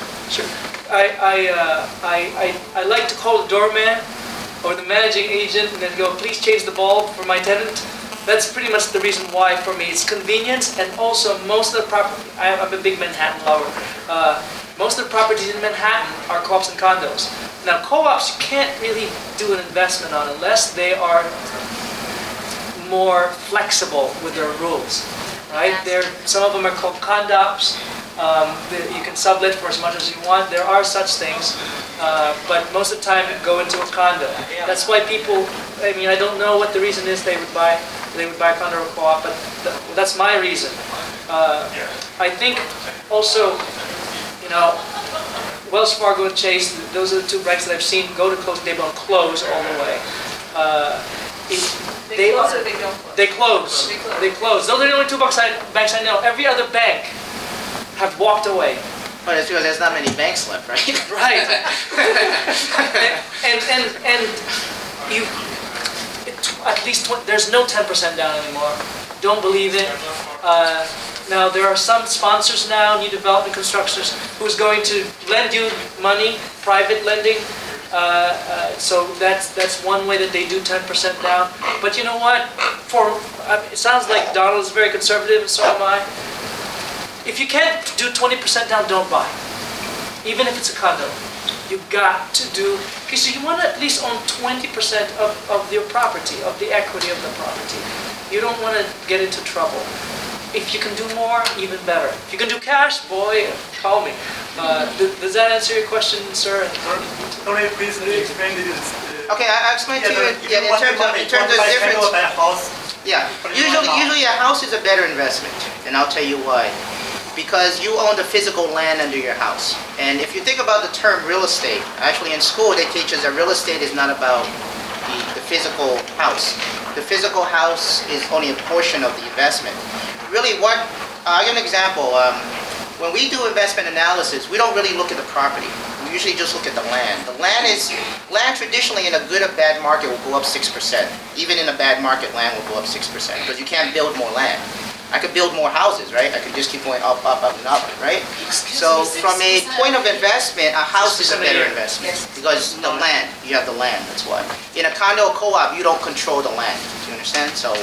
I like to call the doorman or the managing agent and then go, please change the bulb for my tenant. That's pretty much the reason why for me. It's convenience, and also most of the property. I'm a big Manhattan lover. Most of the properties in Manhattan are co-ops and condos. Now, co-ops you can't really do an investment on unless they are more flexible with their rules, right? Some of them are called condops. You can sublet for as much as you want. There are such things, but most of the time you go into a condo. That's why people. I mean, I don't know what the reason is they would buy a condo or co-op, but that's my reason. I think also, you know, Wells Fargo and Chase, those are the two banks that I've seen go to close. They don't close all the way.
They close or they don't close?
They close. They close. Those are the only two banks I know. Every other bank have walked away.
But it's because there's not many banks left, right?
Right. and you, at least there's no 10% down anymore. Don't believe it. Now there are some sponsors now, new development constructors, who's going to lend you money, private lending. So that's one way that they do 10% down. But you know what? It sounds like Donald is very conservative, and so am I. If you can't do 20% down, don't buy. Even if it's a condo. You've got to do, because you want to at least own 20% of your property, of the equity of the property. You don't want to get into trouble. If you can do more, even better. If you can do cash, boy, call me. Does that answer your question, sir?
Sorry, please explain this.
Okay, I'll explain to you. Yeah, in terms of difference. Yeah, usually a house is a better investment, and I'll tell you why. Because you own the physical land under your house. And if you think about the term real estate, actually in school they teach us that real estate is not about the physical house. The physical house is only a portion of the investment. Really I'll give an example. When we do investment analysis, we don't really look at the property. We usually just look at the land. The land traditionally in a good or bad market will go up 6%. Even in a bad market, land will go up 6% because you can't build more land. I could build more houses, right? I could just keep going up, and up, right? So from a point of investment, a house is a better investment because the land, you have the land, that's why. In a condo or co-op, you don't control the land, do you understand? So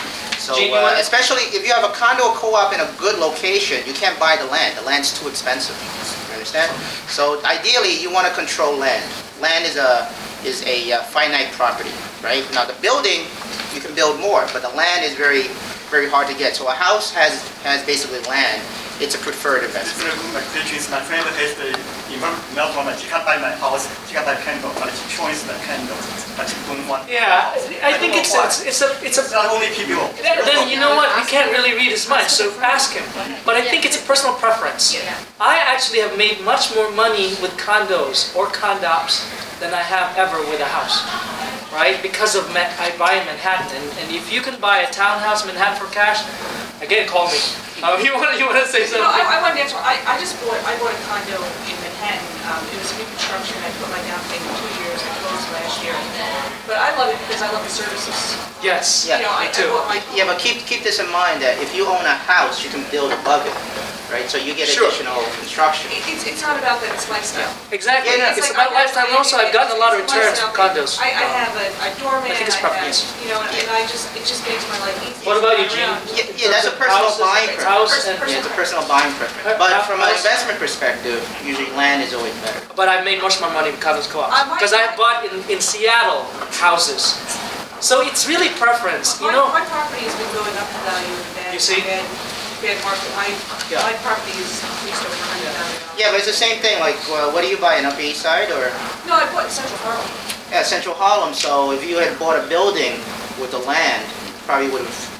especially if you have a condo or co-op in a good location, you can't buy the land. The land's too expensive, you understand? So ideally, you want to control land. Land is a finite property, right? Now the building, you can build more, but the land is very hard to get. So a house has basically land. It's a preferred investment.
My friend has the investment. She can't buy my house. She can buy condo, but she chooses the condo. But she don't want.
Yeah, I think it's
not only people.
Then you know what? We can't really read as much, so ask him. But I think it's a personal preference. I actually have made much more money with condos or condops than I have ever with a house. Right? Because of I buy in Manhattan, and if you can buy a townhouse in Manhattan for cash, again, call me. You want to say something?
No, I wanted to answer. I bought a condo in Manhattan. It was new construction. I put my down payment 2 years. I closed last year. But I love it because I love the services.
Yes,
yeah,
me too.
Yeah, but keep this in mind that if you own a house, you can build above it. Right, so you get additional construction.
It's not about that, it's lifestyle.
Exactly, it's about lifestyle. And also, I've gotten a lot of returns from condos.
I have a doorman,
I think it's preference.
and it just makes my life easier.
What about you, Gene?
Yeah, that's a personal buying preference.
Yeah,
it's a personal buying preference. But from an investment perspective, usually land is always better.
But I've made much more money with condos co-ops. Because I bought in Seattle houses. So it's really preference, you know.
My property has been going up in value.
You see?
Bad market. My property is increased over $100,000.
Yeah, but it's the same thing. Like, what do you buy in Upper East Side or?
No, I bought in Central Harlem.
Yeah, Central Harlem. So if you had bought a building with the land, you probably would have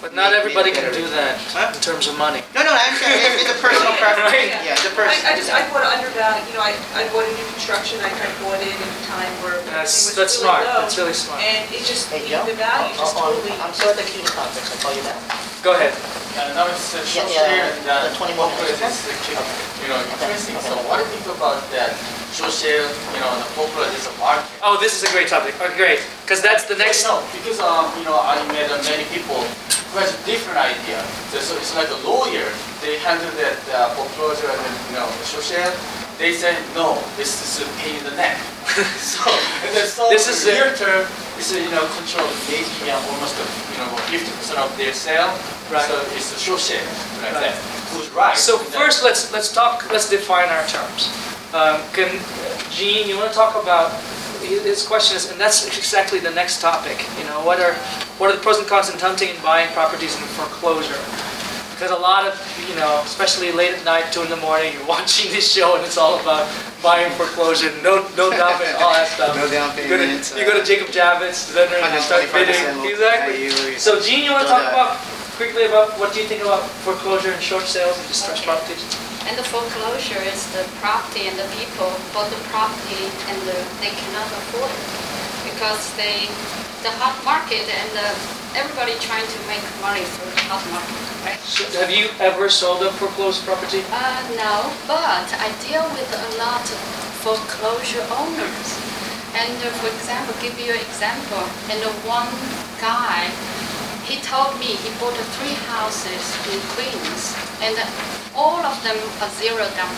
But not everybody can do that
Huh?
in terms of money.
No, I understand. It's a personal preference.
Right.
Yeah, it's a personal.
I bought it undervalued, I bought a new construction, I kind of bought it at a time where everything was
That's
really
smart.
low.
That's really smart.
And it just,
Hey, Joe?
the value just totally.
I'm still at the CUNY conference. I'll call you back.
Go ahead.
Now it's short
Yeah,
share and
the 20 more minutes.
increasing. So what do you think about that? Short share, the popular is a market.
Oh, this is a great topic. Okay, great. Because that's the next.
No, because I met many people who has a different idea. So it's like a lawyer. They handle that foreclosure and then short share. They say no, this is a pain in the neck. so
This is
near term. It's control maybe almost 50% of their sale.
Right.
So it's a short share like that. Who's right?
So
in that?
first, let's define our terms. Gene, you want to talk about his question is, and that's exactly the next topic. What are the pros and cons in hunting and buying properties in foreclosure? Because a lot of, especially late at night, 2 in the morning, you're watching this show and it's all about buying foreclosure, no down payment, all that stuff.
No down payment.
You go to Jacob Javits, then you start bidding.
125%
Exactly. So Gene, you want to talk quickly about what do you think about foreclosure and short sales and distressed properties?
And the foreclosure is the property and the people bought the property and they cannot afford it because the hot market and everybody trying to make money through the hot market, right?
So have you ever sold a foreclosed property?
No, but I deal with a lot of foreclosure owners. And for example, give you an example, and one guy, he told me he bought 3 houses in Queens, and all of them are zero down.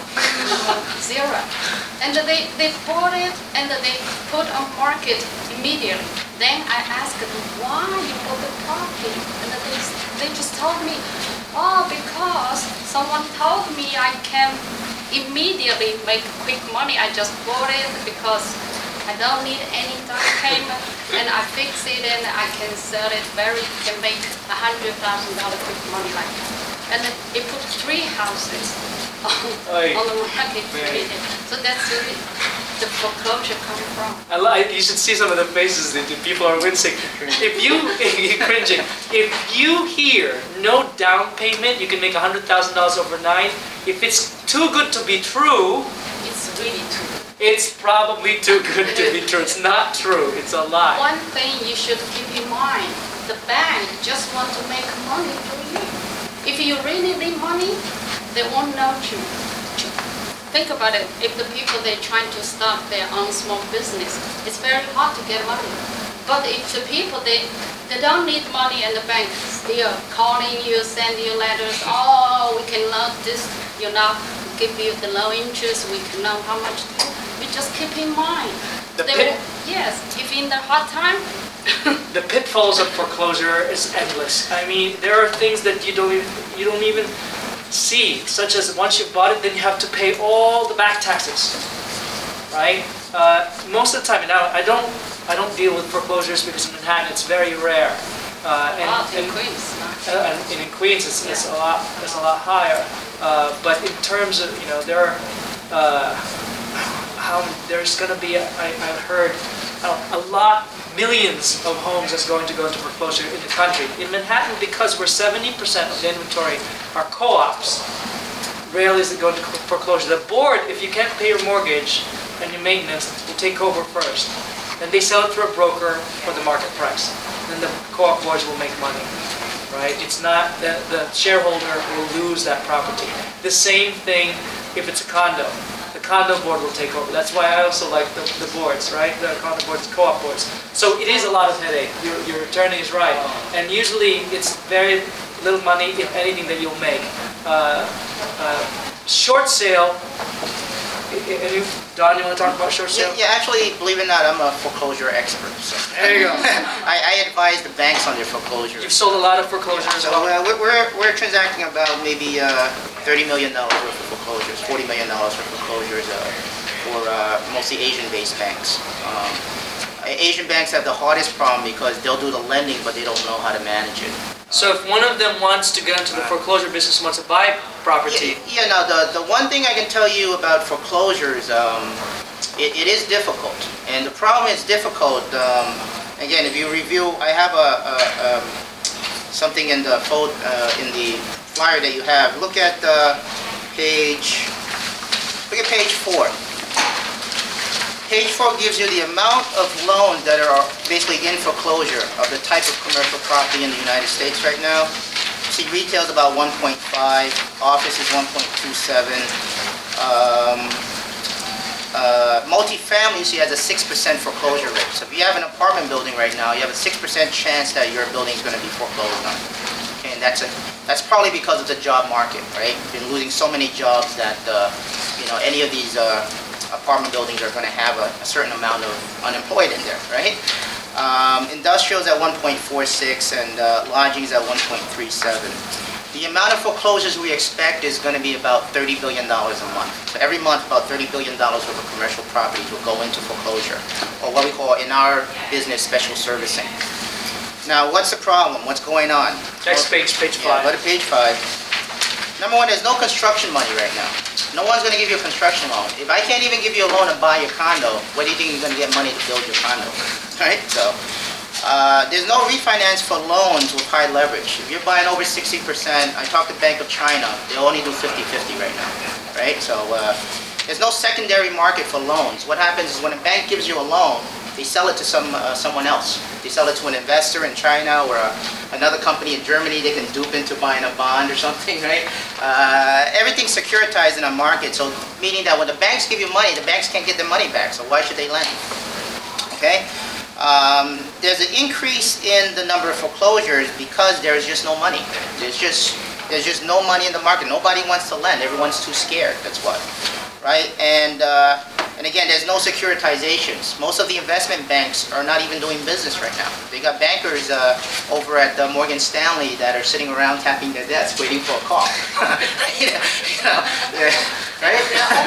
Zero. And they bought it and they put on market immediately. Then I asked them, why you bought the property? And they just told me, oh, because someone told me I can immediately make quick money. I just bought it because I don't need any down payment, and I fix it and I can sell it can make $100,000 quick money like that. And they put 3 houses on the market. So that's really the foreclosure coming from.
You should see some of the faces that the people are wincing. If you're cringing. If you hear no down payment, you can make $100,000 overnight. If it's too good to be true,
It's really true.
it's probably too good to be true. It's not true. It's a lie.
One thing you should keep in mind, the bank just want to make money through you. If you really need money, they won't know you. Think about it. If the people, they're trying to start their own small business, it's very hard to get money. But if the people, they don't need money and the bank still calling you, send you letters, oh, we can loan this, give you the low interest, we can know how much to do. You just keep in mind. Yes, if in the hard time.
The pitfalls of foreclosure is endless. I mean, there are things that you don't even see, such as once you've bought it, then you have to pay all the back taxes, right? Most of the time, now I don't deal with foreclosures because in Manhattan it's very rare.
In Queens.
And in Queens it's a lot higher. But in terms of there's going to be I've heard millions of homes that's going to go into foreclosure in the country. In Manhattan, because we're 70% of the inventory are co-ops, rarely is it going to foreclosure. The board, if you can't pay your mortgage and your maintenance, will take over first. Then they sell it through a broker for the market price. Then the co-op boards will make money, right? It's not the shareholder will lose that property. The same thing if it's a condo. The condo board will take over. That's why I also like the boards, right? The condo boards, co-op boards. So it is a lot of headache. Your attorney is right. And usually it's very little money, if anything, that you'll make. Short sale. Don, you want to talk about short sale?
Yeah, actually, believe it or not, I'm a foreclosure expert. So.
There you go.
I advise the banks on their foreclosure.
You've sold a lot of foreclosures.
So we're transacting about maybe $30 million worth of foreclosures, $40 million worth of foreclosures for mostly Asian-based banks. Asian banks have the hardest problem because they'll do the lending, but they don't know how to manage it.
So if one of them wants to get into the foreclosure business, wants to buy property.
Yeah. Now the one thing I can tell you about foreclosures, it is difficult, and the problem is difficult. Again, if you review, I have something in the flyer that you have. Look at page 4. Page 4 gives you the amount of loans that are basically in foreclosure of the type of commercial property in the United States right now. See, retail is about 1.5, office is 1.27. Multifamily, you see, has a 6% foreclosure rate. So if you have an apartment building right now, you have a 6% chance that your building is going to be foreclosed on. Okay, and that's probably because of the job market, right? You've been losing so many jobs that any of these apartment buildings are going to have a certain amount of unemployed in there, right? Industrial is at 1.46 and lodging is at 1.37. The amount of foreclosures we expect is going to be about $30 billion a month. So every month, about $30 billion worth of commercial properties will go into foreclosure, or what we call in our business special servicing. Now, what's the problem? What's going on?
Next page, page 5.
Yeah, go to page 5. Number one, there's no construction money right now. No one's going to give you a construction loan. If I can't even give you a loan to buy your condo, where do you think you're going to get money to build your condo? Right? So there's no refinance for loans with high leverage. If you're buying over 60%, I talked to Bank of China, they'll only do 50-50 right now. Right? So there's no secondary market for loans. What happens is when a bank gives you a loan, they sell it to someone else. They sell it to an investor in China or another company in Germany they can dupe into buying a bond or something, right? Everything's securitized in a market, so meaning that when the banks give you money, the banks can't get their money back, so why should they lend? Okay? There's an increase in the number of foreclosures because there's just no money. There's just no money in the market. Nobody wants to lend. Everyone's too scared, that's why. Right? And again, there's no securitizations. Most of the investment banks are not even doing business right now. They got bankers over at Morgan Stanley that are sitting around tapping their desks waiting for a call. Right?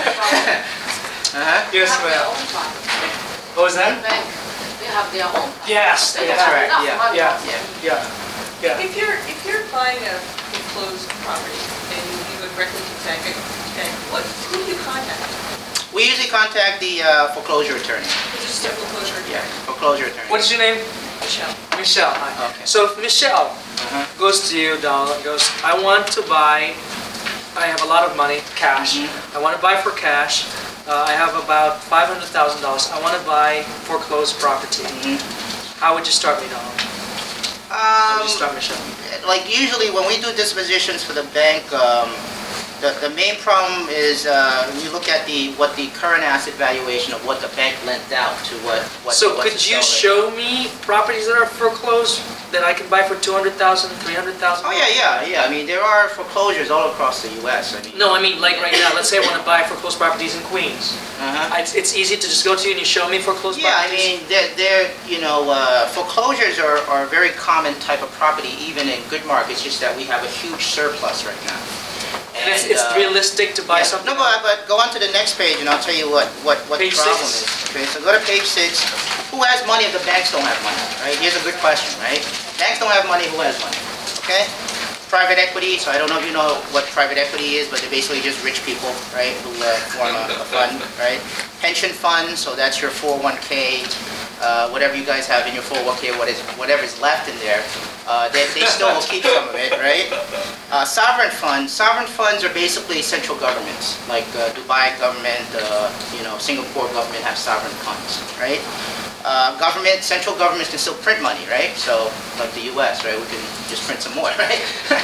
Yes, ma'am. What was that?
They have their own.
Yes,
They
that's
have
right.
enough money.
Yeah.
If you're buying a foreclosed property and you go directly to bank, who do you contact?
We usually contact the foreclosure attorney.
Just a foreclosure attorney?
Yeah, foreclosure attorney.
What is your name?
Michelle.
Michelle. Hi.
Okay.
So if Michelle goes to you, Donald, and goes, I want to buy, I have a lot of money, cash. I want to buy for cash. I have about $500,000. I want to buy foreclosed property. How would you start me, Donald? How would you start, Michelle?
Like usually when we do dispositions for the bank, the main problem is we look at what the current asset valuation of what the bank lent out to what.
So could you show me properties that are foreclosed that I can buy for $200,000, $300,000?
Oh yeah. I mean, there are foreclosures all across the U.S. I mean.
No, I mean like right now. Let's say I want to buy foreclosed properties in Queens. It's easy to just go to you and you show me foreclosed properties.
Yeah, I mean, foreclosures are a very common type of property even in good markets. Just that we have a huge surplus right now.
And it's realistic to buy something?
No, but go on to the next page and I'll tell you what the
Page
problem
6.
is. Okay, so go to page 6. Who has money if the banks don't have money? Right? Here's a good question, right? Banks don't have money, who has money? Okay? Private equity, so I don't know if you know what private equity is, but they're basically just rich people, right, who form a fund, right? Pension funds, so that's your 401k, whatever you guys have in your 401k, whatever's left in there. They still will keep some of it, right? Sovereign funds are basically central governments, like Dubai government, Singapore government have sovereign funds, right? Central governments can still print money, right? So, like the U.S., right? We can just print some more, right?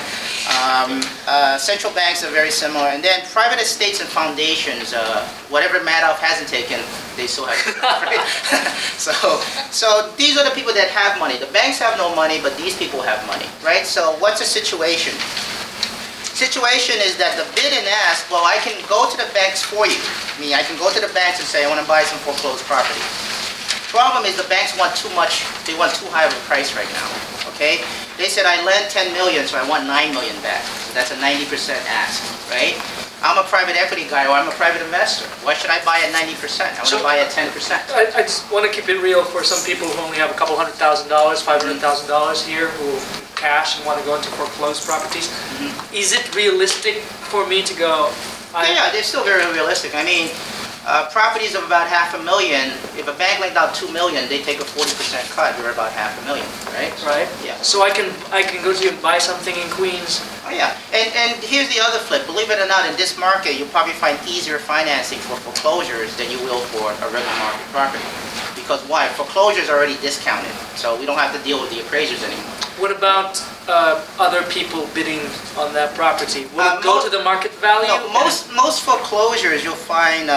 Central banks are very similar, and then private estates and foundations, whatever Madoff hasn't taken, they still have, right? So these are the people that have money. The banks have no money, but these people have money, right? So what's the situation? Situation is that the bid and ask, well, I can go to the banks for you. I mean, I can go to the banks and say, I want to buy some foreclosed property. Problem is the banks want too much, they want too high of a price right now, okay? They said, I lent 10 million, so I want 9 million back. So that's a 90% ask, right? I'm a private equity guy or I'm a private investor. Why should I buy at 90%? I want to buy at 10%.
I just want to keep it real for some people who only have a couple $100,000, $500,000 here who cash and want to go into foreclosed properties. Is it realistic for me to go?
Yeah, they're still very realistic. I mean, Properties of about $500,000, if a bank lent out $2 million, they take a 40% cut, you're about $500,000, right?
Right?
Yeah.
So I can go to you and buy something in Queens.
Oh yeah, and here's the other flip. Believe it or not, in this market, you'll probably find easier financing for foreclosures than you will for a regular market property. Because why? Foreclosures are already discounted, so we don't have to deal with the appraisers anymore.
What about other people bidding on that property? Will it go to the market value?
No, most foreclosures you'll find,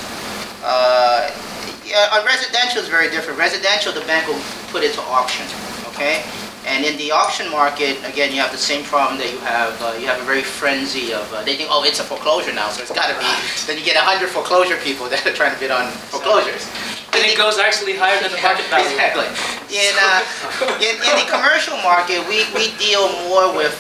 yeah, on residential is very different. Residential, the bank will put it to auction, okay? And in the auction market, again, you have the same problem that you have a very frenzy of, they think, oh, it's a foreclosure now, so it's got to be, then you get 100 foreclosure people that are trying to bid on foreclosures.
And it goes actually higher than the market value.
Exactly. In the commercial market, we deal more with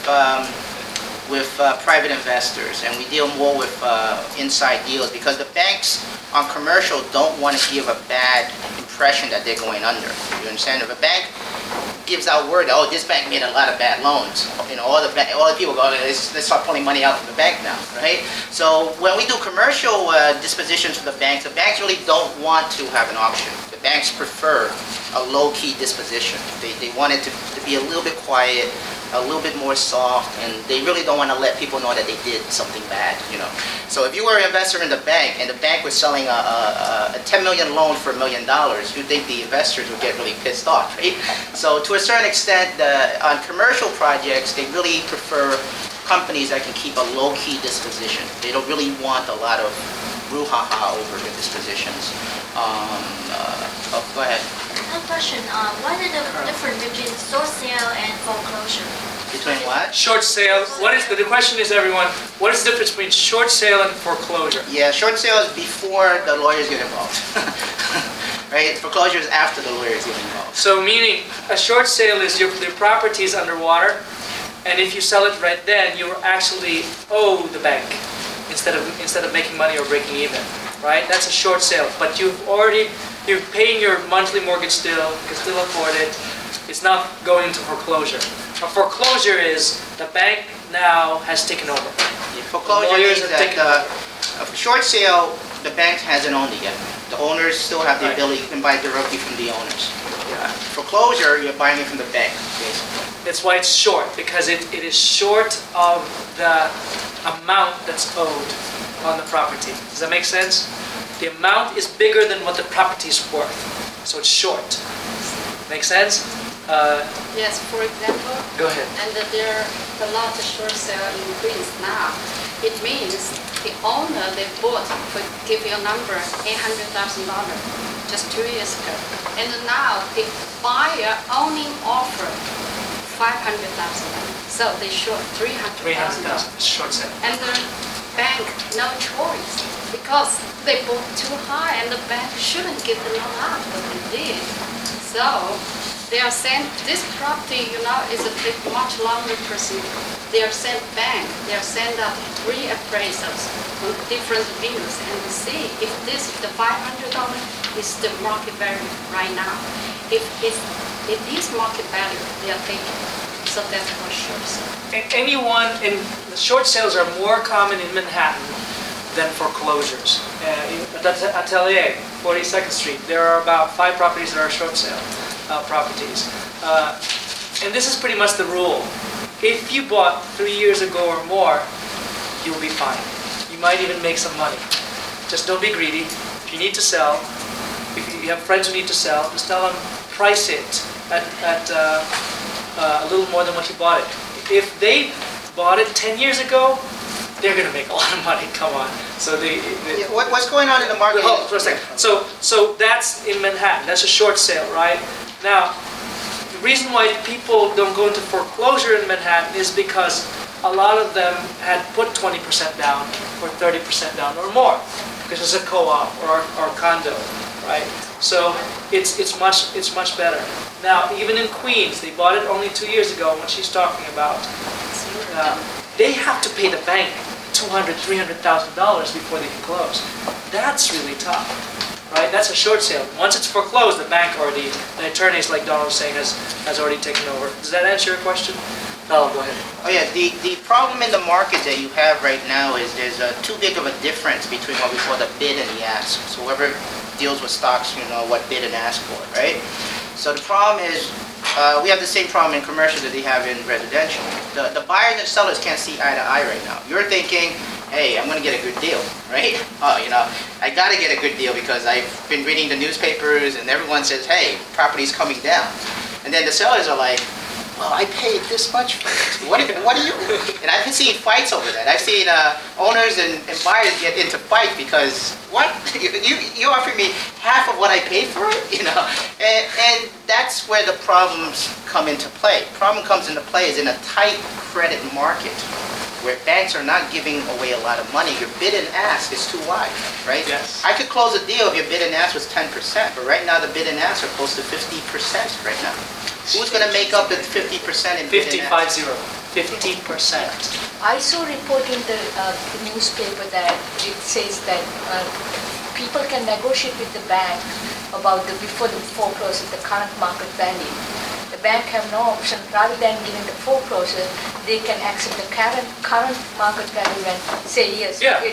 private investors, and we deal more with inside deals, because the banks on commercial don't want to give a bad impression that they're going under. You understand? If a bank gives out word that, oh, this bank made a lot of bad loans, you know, all the people go, let's start pulling money out from the bank now, right? So when we do commercial dispositions for the banks really don't want to have an auction. The banks prefer a low-key disposition. They want it to be a little bit quiet, a little bit more soft, and they really don't want to let people know that they did something bad, you know. So if you were an investor in the bank, and the bank was selling a $10 million loan for $1 million, you'd think the investors would get really pissed off, right? So to a certain extent, on commercial projects, they really prefer companies that can keep a low-key disposition. They don't really want a lot of brouhaha over the dispositions. Go ahead.
Another question, what are the difference between short sale and foreclosure?
Between what?
Short sale. What is the question is, everyone, what is the difference between short sale and foreclosure?
Yeah, short sale is before the lawyers get involved. Right? Foreclosure is after the lawyers get involved.
So meaning a short sale is your property is underwater, and if you sell it right then, you actually owe the bank instead of making money or breaking even. Right? That's a short sale. But you're paying your monthly mortgage still, you can still afford it. It's not going into foreclosure. A foreclosure is the bank now has taken over.
Yeah, foreclosure means that a short sale, the bank hasn't owned it yet. The owners still have the ability, you can buy directly from the owners. Yeah. Foreclosure, you're buying it from the bank, basically.
That's why it's short, because it is short of the amount that's owed on the property. Does that make sense? The amount is bigger than what the property is worth, so it's short. Make sense?
Yes, for example,
Go ahead.
and there are a lot of short sale in Queens now. It means the owner they bought, for give you a number, $800,000 just 2 years ago, and now the buyer only offer $500,000, so they short $300,000.
Short sale.
And the bank no choice, because they bought too high, and the bank shouldn't give the loan out, but they did. So they are saying this property, you know, is a bit much longer procedure. They are sent bank, they are sent out 3 appraisals on different views and see if the $500 is the market value right now. If it is market value, they are taking. So that's for sure.
Anyone in the short sales are more common in Manhattan than foreclosures. That's Atelier, 42nd Street. There are about 5 properties that are short sale properties. And this is pretty much the rule. If you bought 3 years ago or more, you'll be fine. You might even make some money. Just don't be greedy. If you need to sell, if you have friends who need to sell, just tell them price it at a little more than what you bought it. If they bought it 10 years ago, they're going to make a lot of money. Come on. So
Yeah, what's going on in the market?
Hold on for a second. So that's in Manhattan. That's a short sale, right? Now, the reason why people don't go into foreclosure in Manhattan is because a lot of them had put 20% down or 30% down or more, because it's a co-op or condo, right? So it's much better. Now, even in Queens, they bought it only 2 years ago. What she's talking about, they have to pay the bank $200,000, $300,000 before they can close. That's really tough, right? That's a short sale. Once it's foreclosed, the bank already, the attorneys, like Donald was saying, has already taken over. Does that answer your question? Oh, go ahead.
Oh yeah, the problem in the market that you have right now is there's too big of a difference between what we call the bid and the ask. So whoever deals with stocks, you know what bid and ask for, right? So the problem is, we have the same problem in commercial that they have in residential. The buyers and sellers can't see eye to eye right now. You're thinking, hey, I'm gonna get a good deal, right? Oh, you know, I gotta get a good deal because I've been reading the newspapers and everyone says, hey, property's coming down. And then the sellers are like, well, I paid this much for it. What do you? And I've been seeing fights over that. I've seen owners and buyers get into fights because, what? You offered me half of what I paid for it? You know? And that's where the problems come into play. Problem comes into play is in a tight credit market where banks are not giving away a lot of money. Your bid and ask is too wide, right?
Yes.
I could close a deal if your bid and ask was 10%, but right now the bid and ask are close to 50% right now. Who's going to make up the 50% in bid and ask?
50%.
I saw a report in the newspaper that it says that people can negotiate with the bank about before the foreclosure, the current market value. The bank have no option, rather than giving the foreclosure, they can accept the current market value and say yes.
Yeah.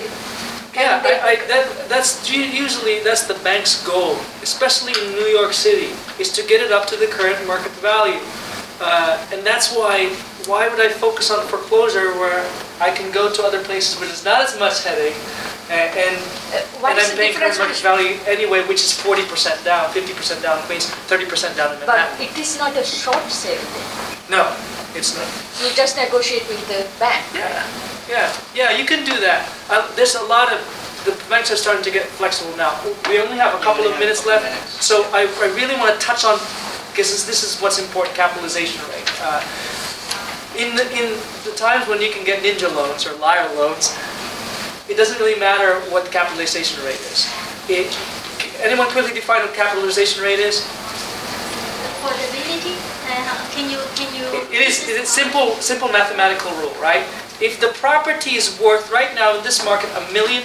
That's usually the bank's goal, especially in New York City, is to get it up to the current market value. And that's why would I focus on foreclosure where I can go to other places where there's not as much headache and I'm paying current market value anyway, which is 40% down, 50% down in Queens, 30% down in Manhattan.
But it is not a short sale then.
No, it's not.
You just negotiate with the bank.
Yeah, you can do that. There's a lot of, the banks are starting to get flexible now. We only have a couple of minutes left, so I really want to touch on, because this is what's important, capitalization rate. In the times when you can get ninja loans or liar loans, it doesn't really matter what the capitalization rate is. Anyone quickly define what capitalization rate is?
Affordability? Can you?
It's a simple mathematical rule, right? If the property is worth right now in this market $1 million,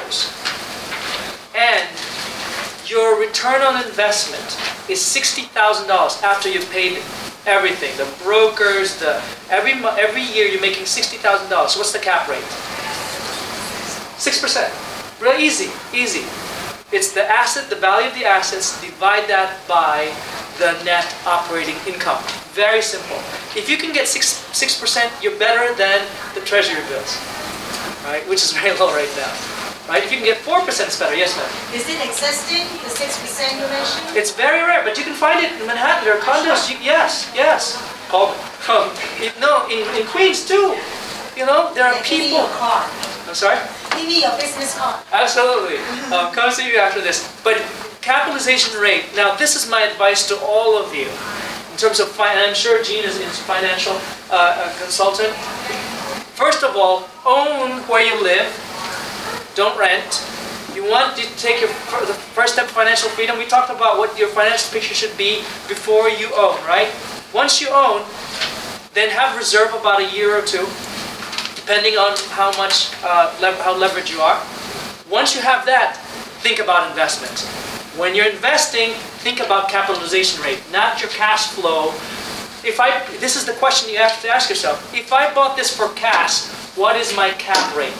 and your return on investment is $60,000 after you've paid everything, the brokers, every year you're making $60,000. So what's the cap rate? 6%. Real easy. It's the asset, the value of the assets, divide that by the net operating income. Very simple. If you can get 6%, you're better than the treasury bills, right? Which is very low right now, right? If you can get 4%, it's better. Yes, ma'am.
Is it existing, the 6% you mentioned?
It's very rare, but you can find it in Manhattan. There are condos. Yes. Call me. No, in Queens too. You know, there are people.
Give me your card.
I'm sorry?
Give me your business card.
Absolutely. Come see you after this. But capitalization rate. Now, this is my advice to all of you. In terms of finance, I'm sure Gene is a financial consultant. First of all, own where you live. Don't rent. You want to take the first step of financial freedom. We talked about what your financial picture should be before you own, right? Once you own, then have reserve about a year or two, depending on how much how leveraged you are. Once you have that, think about investment. When you're investing, think about capitalization rate, not your cash flow. This is the question you have to ask yourself. If I bought this for cash, what is my cap rate?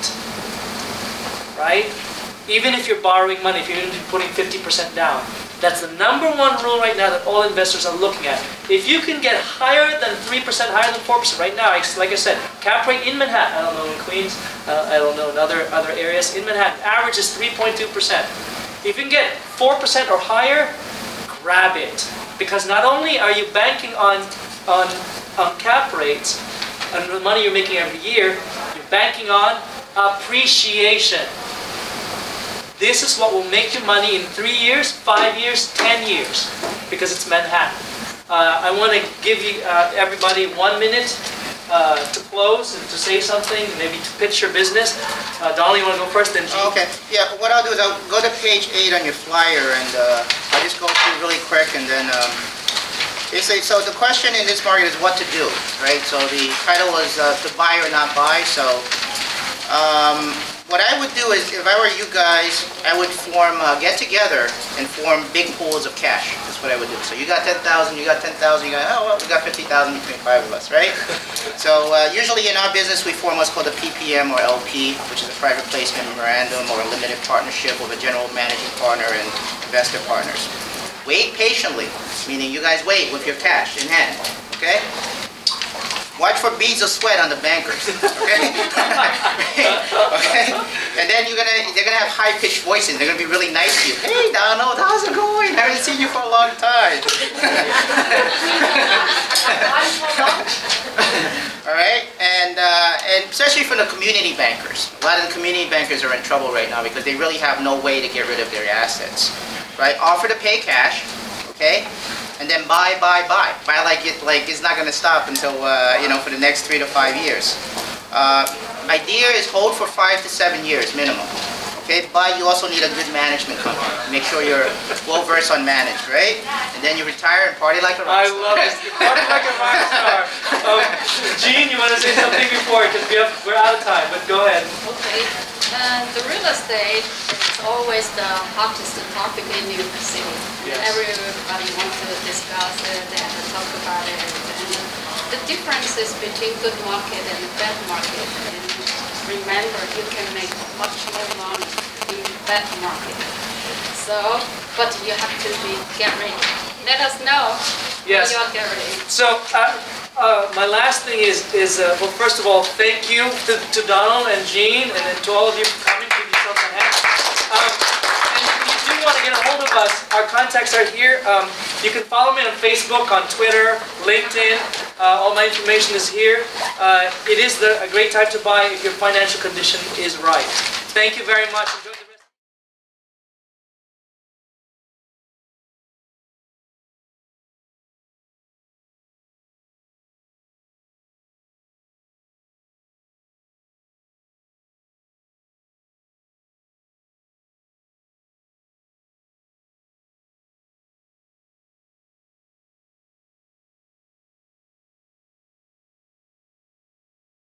Right? Even if you're borrowing money, if you're putting 50% down, that's the number one rule right now that all investors are looking at. If you can get higher than 3%, higher than 4% right now, like I said, cap rate in Manhattan, I don't know in Queens, I don't know in other areas, in Manhattan, average is 3.2%. If you can get 4% or higher, grab it. Because not only are you banking on cap rates and the money you're making every year, you're banking on appreciation. This is what will make you money in 3 years, 5 years, 10 years, because it's Manhattan. I want to give you everybody 1 minute to close and to say something, maybe to pitch your business. Donald, you want to go first, then Gene?
Okay. Yeah. What I'll do is I'll go to page 8 on your flyer, and I'll just go through really quick, and then so the question in this market is what to do, right? So the title was to buy or not buy. So what I would do is, if I were you guys, I would form, get together and form big pools of cash. That's what I would do. So you got 10,000, you got 10,000, you got, oh, well, we got 50,000 between 5 of us, right? So usually in our business, we form what's called a PPM or LP, which is a private placement memorandum or a limited partnership with a general managing partner and investor partners. Wait patiently, meaning you guys wait with your cash in hand, okay? Watch for beads of sweat on the bankers, okay? Okay? And then they're gonna have high-pitched voices. They're gonna be really nice to you. Hey, Donald, how's it going? I haven't seen you for a long time. All right, and especially from the community bankers. A lot of the community bankers are in trouble right now because they really have no way to get rid of their assets, right? Offer to pay cash, okay? And then buy like it's not going to stop until you know, for the next 3 to 5 years. Idea is hold for 5 to 7 years minimum. Okay, but you also need a good management company. Make sure you're well versed on managed, right? And then you retire and party like a rock star.
I love this. Party like a rock star. Gene, you want to say something before? Because we're out of time, but go ahead.
Okay. The real estate is always the hottest topic in New York City.
Yes.
Everybody wants to discuss it and talk about it. And the differences between good market and bad market. And remember, you can make much more money in bad market. So, but you have to get ready. Let us know
Yes.
when you get ready.
So, my last thing is well, first of all, thank you to Donald and Gene, and then to all of you for coming. Give yourself a hand. And if you do want to get a hold of us, our contacts are here. You can follow me on Facebook, on Twitter, LinkedIn. All my information is here. It is a great time to buy if your financial condition is right. Thank you very much. Enjoy the